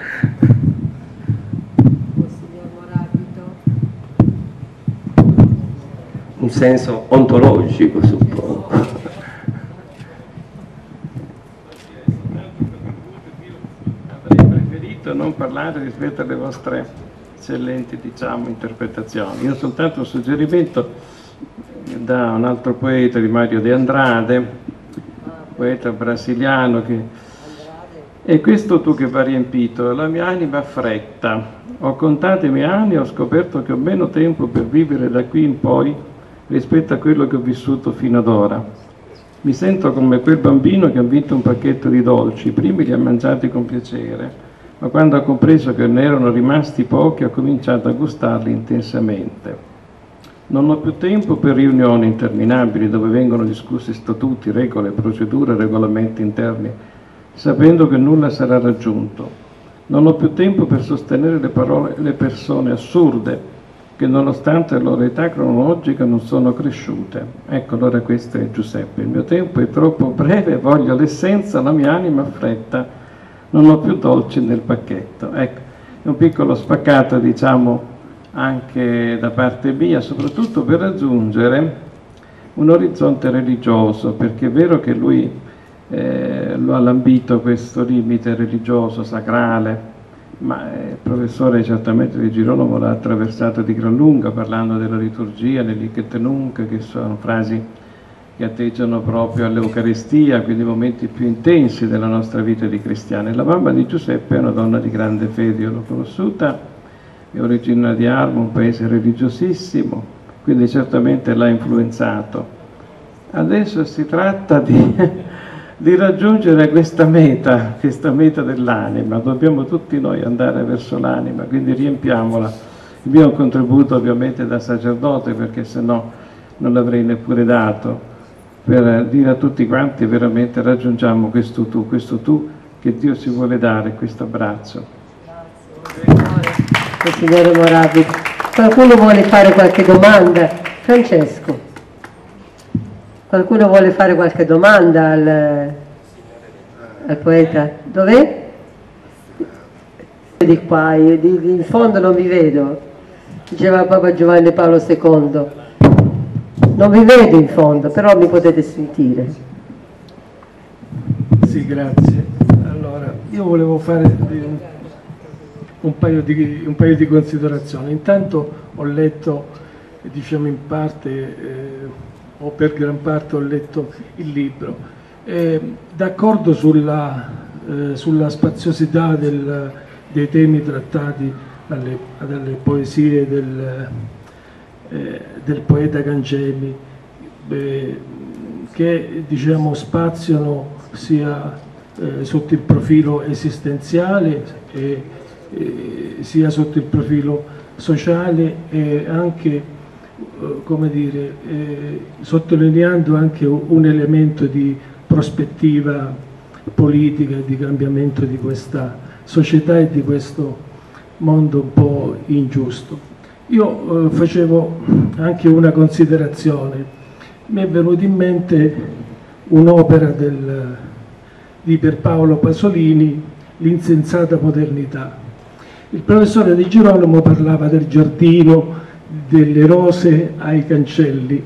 Un senso ontologico, suppongo. Avrei preferito non parlare rispetto alle vostre eccellenti, diciamo, interpretazioni. Io ho soltanto un suggerimento da un altro poeta, di Mario de Andrade, poeta brasiliano, che è questo tu che va riempito, la mia anima ha fretta, ho contato i miei anni e ho scoperto che ho meno tempo per vivere da qui in poi rispetto a quello che ho vissuto fino ad ora. Mi sento come quel bambino che ha vinto un pacchetto di dolci, i primi li ha mangiati con piacere, ma quando ha compreso che ne erano rimasti pochi ha cominciato a gustarli intensamente. Non ho più tempo per riunioni interminabili dove vengono discussi statuti, regole, procedure, regolamenti interni, sapendo che nulla sarà raggiunto. Non ho più tempo per sostenere le, parole, le persone assurde che nonostante la loro età cronologica non sono cresciute. Ecco, allora questo è Giuseppe. Il mio tempo è troppo breve, voglio l'essenza, la mia anima fretta, non ho più dolci nel pacchetto. Ecco, è un piccolo spaccato, diciamo, anche da parte mia, soprattutto per raggiungere un orizzonte religioso, perché è vero che lui Eh, lo ha lambito questo limite religioso, sacrale, ma eh, il professore certamente di Girolamo l'ha attraversato di gran lunga parlando della liturgia, nell'Icet Nunc, che sono frasi che atteggiano proprio all'Eucaristia, quindi i momenti più intensi della nostra vita di cristiani. La mamma di Giuseppe è una donna di grande fede, io l'ho conosciuta, è originaria di Armo, un paese religiosissimo, quindi certamente l'ha influenzato. Adesso si tratta di di raggiungere questa meta, questa meta dell'anima. Dobbiamo tutti noi andare verso l'anima, quindi riempiamola. Il mio contributo ovviamente da sacerdote, perché se no non l'avrei neppure dato, per dire a tutti quanti veramente raggiungiamo questo tu, questo tu che Dio ci vuole dare, questo abbraccio. Grazie, signore Moravi. Qualcuno vuole fare qualche domanda? Francesco. Qualcuno vuole fare qualche domanda al, al poeta? Dov'è? Di qua, di, di, in fondo non vi vedo, diceva Papa Giovanni Paolo secondo. Non vi vedo in fondo, però mi potete sentire. Sì, grazie. Allora, io volevo fare un, un, paio di, un paio di considerazioni. Intanto ho letto, diciamo in parte, eh, o per gran parte ho letto il libro. Eh, d'accordo sulla, eh, sulla spaziosità del, dei temi trattati dalle, dalle poesie del, eh, del poeta Gangemi, eh, che diciamo spaziano sia eh, sotto il profilo esistenziale e, e sia sotto il profilo sociale e anche come dire, eh, sottolineando anche un elemento di prospettiva politica e di cambiamento di questa società e di questo mondo un po' ingiusto. Io eh, facevo anche una considerazione, mi è venuta in mente un'opera di Pierpaolo Pasolini, L'insensata modernità. Il professore Di Girolamo parlava del giardino, delle rose ai cancelli,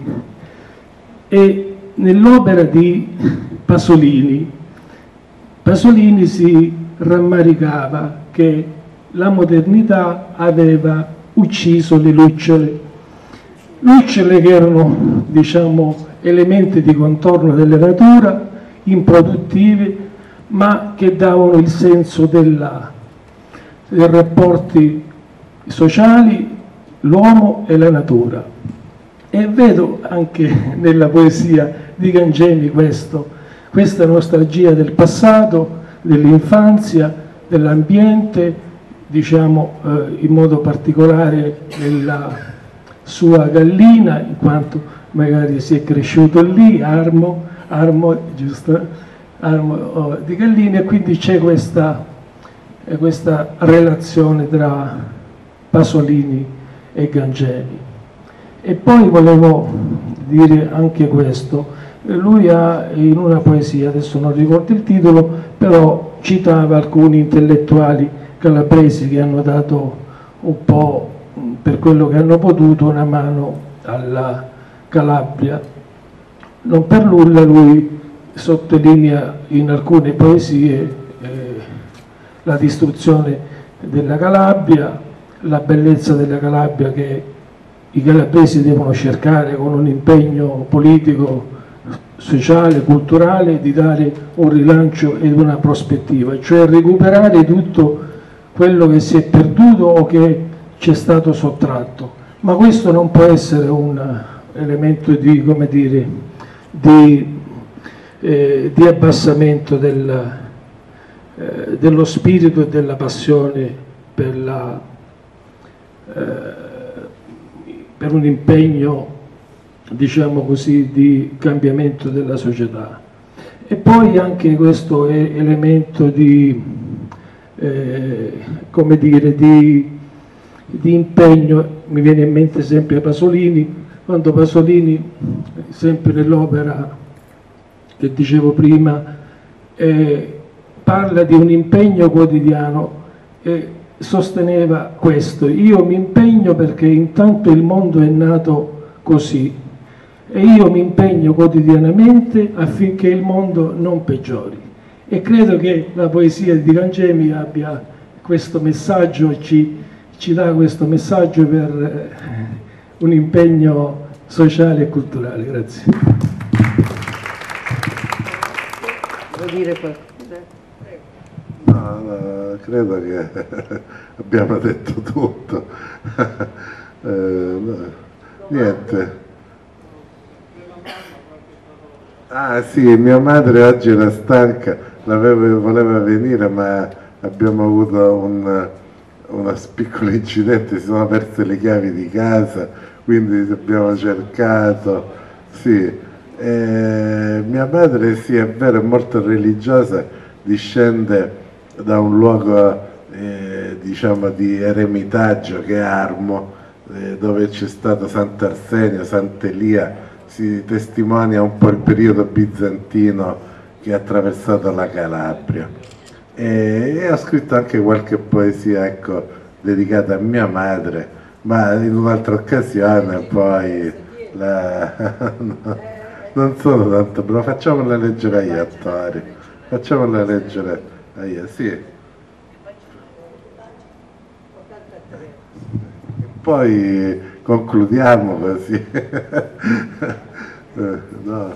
e nell'opera di Pasolini Pasolini si rammaricava che la modernità aveva ucciso le lucciole lucciole che erano, diciamo, elementi di contorno della natura, improduttivi, ma che davano il senso della, dei rapporti sociali, l'uomo e la natura. E vedo anche nella poesia di Gangemi questo, questa nostalgia del passato, dell'infanzia, dell'ambiente, diciamo eh, in modo particolare nella sua gallina, in quanto magari si è cresciuto lì, Armo, Armo, giusto? Armo oh, di Gallina, e quindi c'è questa, eh, questa relazione tra Pasolini e Gangemi. E poi volevo dire anche questo, lui ha in una poesia, adesso non ricordo il titolo, però citava alcuni intellettuali calabresi che hanno dato un po', per quello che hanno potuto, una mano alla Calabria. Non per nulla lui sottolinea in alcune poesie eh, la distruzione della Calabria, la bellezza della Calabria che i calabresi devono cercare con un impegno politico, sociale, culturale, di dare un rilancio ed una prospettiva, cioè recuperare tutto quello che si è perduto o che ci è stato sottratto. Ma questo non può essere un elemento di, come dire, di, eh, di abbassamento del, eh, dello spirito e della passione per, la, eh, per un impegno, diciamo così, di cambiamento della società. E poi anche questo elemento di, eh, come dire, di, di impegno, mi viene in mente sempre Pasolini, quando Pasolini, sempre nell'opera che dicevo prima, eh, parla di un impegno quotidiano e sosteneva questo: io mi impegno perché intanto il mondo è nato così e io mi impegno quotidianamente affinché il mondo non peggiori. E credo che la poesia di Gangemi abbia questo messaggio, ci, ci dà questo messaggio per eh, un impegno sociale e culturale. Grazie. Vuoi dire qualcosa? No, no, credo che abbiamo detto tutto. eh, no, niente. Ah sì, mia madre oggi era stanca, voleva venire, ma abbiamo avuto un, uno piccolo incidente, si sono perse le chiavi di casa, quindi abbiamo cercato, sì. E mia madre, sì, è vero, è molto religiosa, discende da un luogo eh, diciamo di eremitaggio che è Armo, eh, dove c'è stato Sant'Arsenio, Sant'Elia. Si testimonia un po' il periodo bizantino che ha attraversato la Calabria. E, e ho scritto anche qualche poesia, ecco, dedicata a mia madre, ma in un'altra occasione poi la... no, non sono tanto bravo, facciamola leggere agli attori, facciamola leggere agli, sì. Poi concludiamo così. No.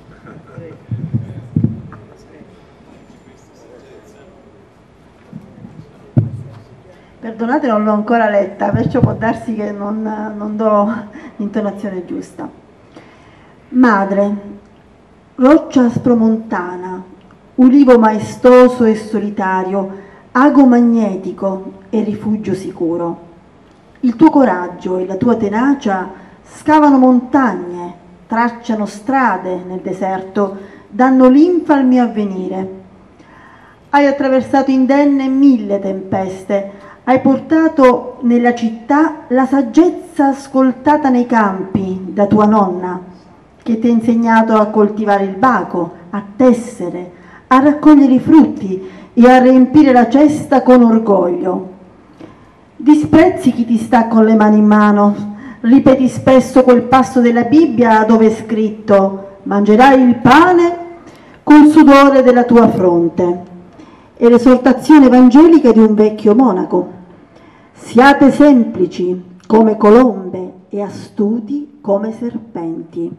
Perdonate, non l'ho ancora letta, perciò può darsi che non, non do l'intonazione giusta. Madre, roccia spromontana, ulivo maestoso e solitario, ago magnetico e rifugio sicuro. Il tuo coraggio e la tua tenacia scavano montagne, tracciano strade nel deserto, danno linfa al mio avvenire. Hai attraversato indenne mille tempeste, hai portato nella città la saggezza ascoltata nei campi da tua nonna, che ti ha insegnato a coltivare il baco, a tessere, a raccogliere i frutti e a riempire la cesta con orgoglio. Disprezzi chi ti sta con le mani in mano, ripeti spesso quel passo della Bibbia dove è scritto: mangerai il pane col sudore della tua fronte, e l'esortazione evangelica di un vecchio monaco: siate semplici come colombe e astuti come serpenti.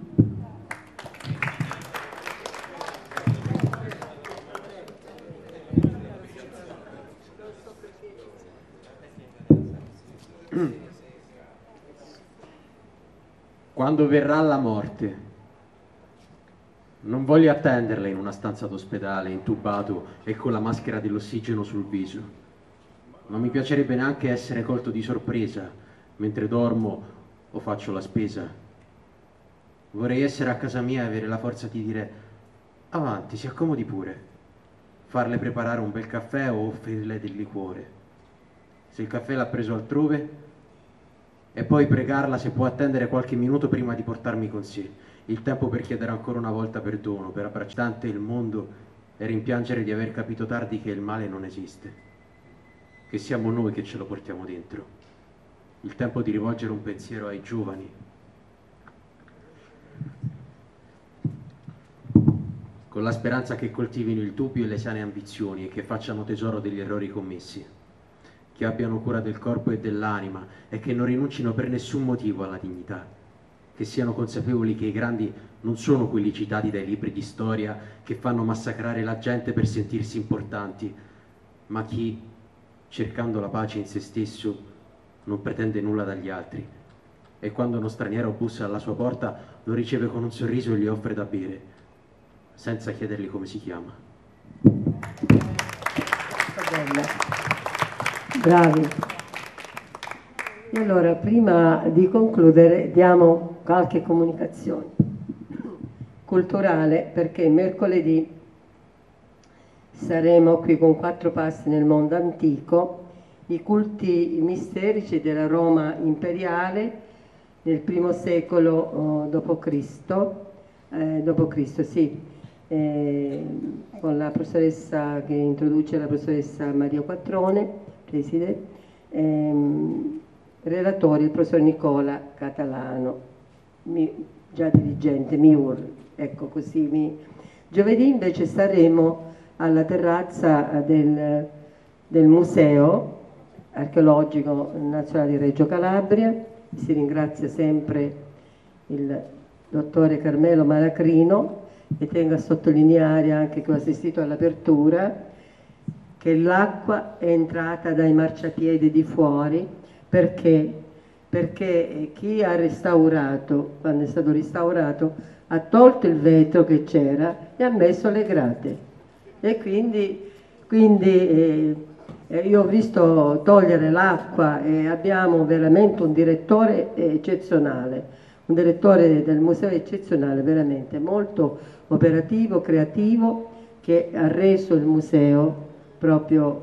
Quando verrà la morte, non voglio attenderla in una stanza d'ospedale, intubato e con la maschera dell'ossigeno sul viso. Non mi piacerebbe neanche essere colto di sorpresa mentre dormo o faccio la spesa. Vorrei essere a casa mia e avere la forza di dire: avanti, si accomodi pure. Farle preparare un bel caffè o offrirle del liquore. Se il caffè l'ha preso altrove, e poi pregarla se può attendere qualche minuto prima di portarmi con sé, il tempo per chiedere ancora una volta perdono, per abbracciare il mondo e rimpiangere di aver capito tardi che il male non esiste, che siamo noi che ce lo portiamo dentro. Il tempo di rivolgere un pensiero ai giovani, con la speranza che coltivino il dubbio e le sane ambizioni e che facciano tesoro degli errori commessi, che abbiano cura del corpo e dell'anima e che non rinuncino per nessun motivo alla dignità, che siano consapevoli che i grandi non sono quelli citati dai libri di storia che fanno massacrare la gente per sentirsi importanti, ma chi, cercando la pace in se stesso, non pretende nulla dagli altri e quando uno straniero bussa alla sua porta lo riceve con un sorriso e gli offre da bere, senza chiedergli come si chiama. bella. Bravi. E allora, prima di concludere, diamo qualche comunicazione culturale, perché mercoledì saremo qui con Quattro passi nel mondo antico, i culti misterici della Roma imperiale nel primo secolo oh, dopo Cristo, eh, dopo Cristo, sì, eh, con la professoressa che introduce la professoressa Maria Quattrone, preside, ehm, relatori il professor Nicola Catalano, mi, già dirigente, Miur, ecco così. Mi... Giovedì invece saremo alla terrazza del, del Museo Archeologico Nazionale di Reggio Calabria. Si ringrazia sempre il dottore Carmelo Malacrino, e tengo a sottolineare anche che ho assistito all'apertura, che l'acqua è entrata dai marciapiedi di fuori, perché, perché chi ha restaurato, quando è stato restaurato, ha tolto il vetro che c'era e ha messo le grate. E quindi, quindi eh, io ho visto togliere l'acqua e abbiamo veramente un direttore eccezionale, un direttore del museo eccezionale, veramente molto operativo, creativo, che ha reso il museo proprio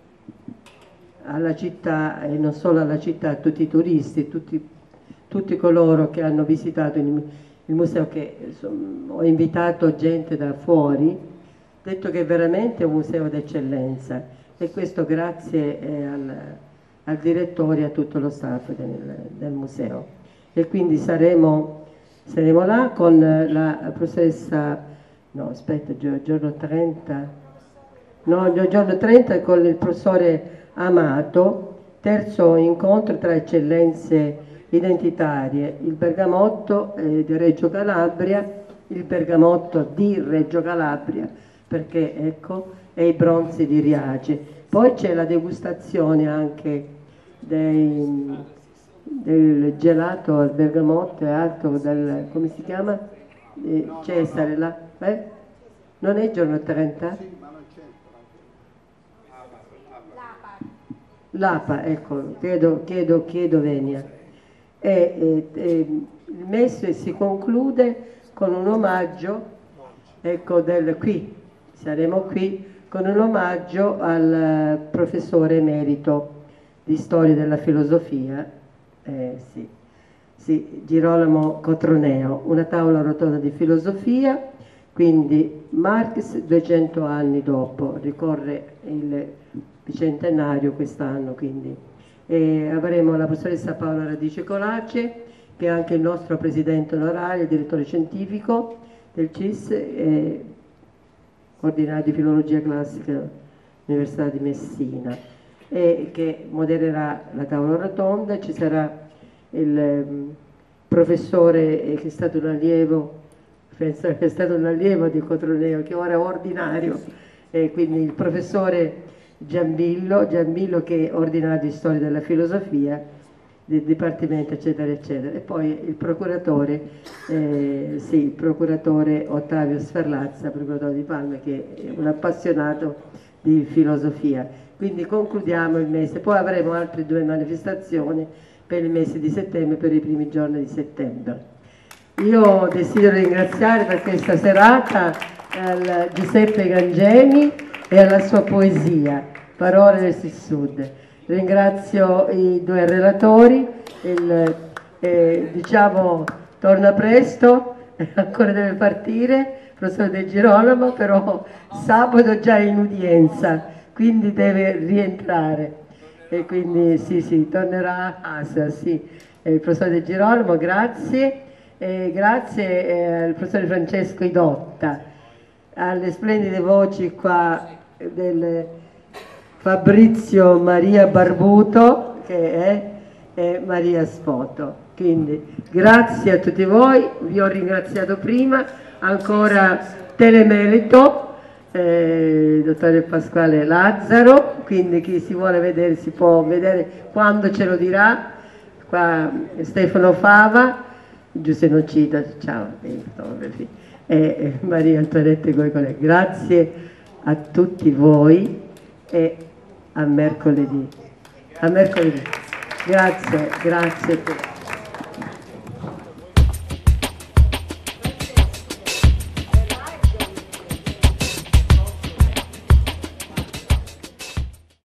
alla città, e non solo alla città, a tutti i turisti, tutti, tutti coloro che hanno visitato il, il museo, che insomma, ho invitato gente da fuori, detto che è veramente un museo d'eccellenza, e questo grazie eh, al, al direttore e a tutto lo staff del, del museo. E quindi saremo, saremo là con la professoressa, no aspetta, giorno trenta, no, giorno trenta con il professore Amato, terzo incontro tra eccellenze identitarie, il bergamotto eh, di Reggio Calabria, il bergamotto di Reggio Calabria, perché ecco, e i bronzi di Riace. Poi c'è la degustazione anche dei, del gelato al bergamotto e altro, del, come si chiama? Eh, Cesare, là, eh? Non è il giorno trenta? L'A P A, ecco, chiedo, chiedo, chiedo venia. E, e, e il mese si conclude con un omaggio, ecco, del, qui, saremo qui, con un omaggio al professore emerito di storia della filosofia, eh, sì, sì, Girolamo Cotroneo, una tavola rotonda di filosofia, quindi Marx duecento anni dopo, ricorre il bicentenario quest'anno, quindi. E avremo la professoressa Paola Radice Colace, che è anche il nostro presidente onorario, direttore scientifico del C I S, e ordinario di filologia classica all'Università di Messina, e che modererà la tavola rotonda. Ci sarà il um, professore eh, che è stato un allievo, penso che è stato un allievo di Cotroneo, che ora è ordinario, e quindi il professore Giambillo, Giambillo che è ordinario di storia della filosofia del Dipartimento, eccetera, eccetera. E poi il procuratore, eh, sì, il procuratore Ottavio Sferlazza, procuratore di Palma, che è un appassionato di filosofia. Quindi concludiamo il mese, poi avremo altre due manifestazioni per il mese di settembre, per i primi giorni di settembre. Io desidero ringraziare per questa serata al Giuseppe Gangemi e alla sua poesia, Parole del Sud. Ringrazio i due relatori, il, eh, diciamo torna presto, ancora deve partire, il professor De Girolamo, però sabato già è in udienza, quindi deve rientrare, e quindi sì, sì, tornerà a casa, sì. Eh, il professor De Girolamo, grazie, e grazie eh, al professore Francesco Idotta, alle splendide voci qua del Fabrizio Maria Barbuto, che è, è Maria Spoto. Quindi grazie a tutti voi, vi ho ringraziato prima, ancora Telemerito, eh, dottore Pasquale Lazzaro, quindi chi si vuole vedere si può vedere quando ce lo dirà, qua Stefano Fava, Giuseppe Nocita, ciao, e, e Maria Antoinetta Goicole. Grazie a tutti voi e a mercoledì. A mercoledì. Grazie, grazie.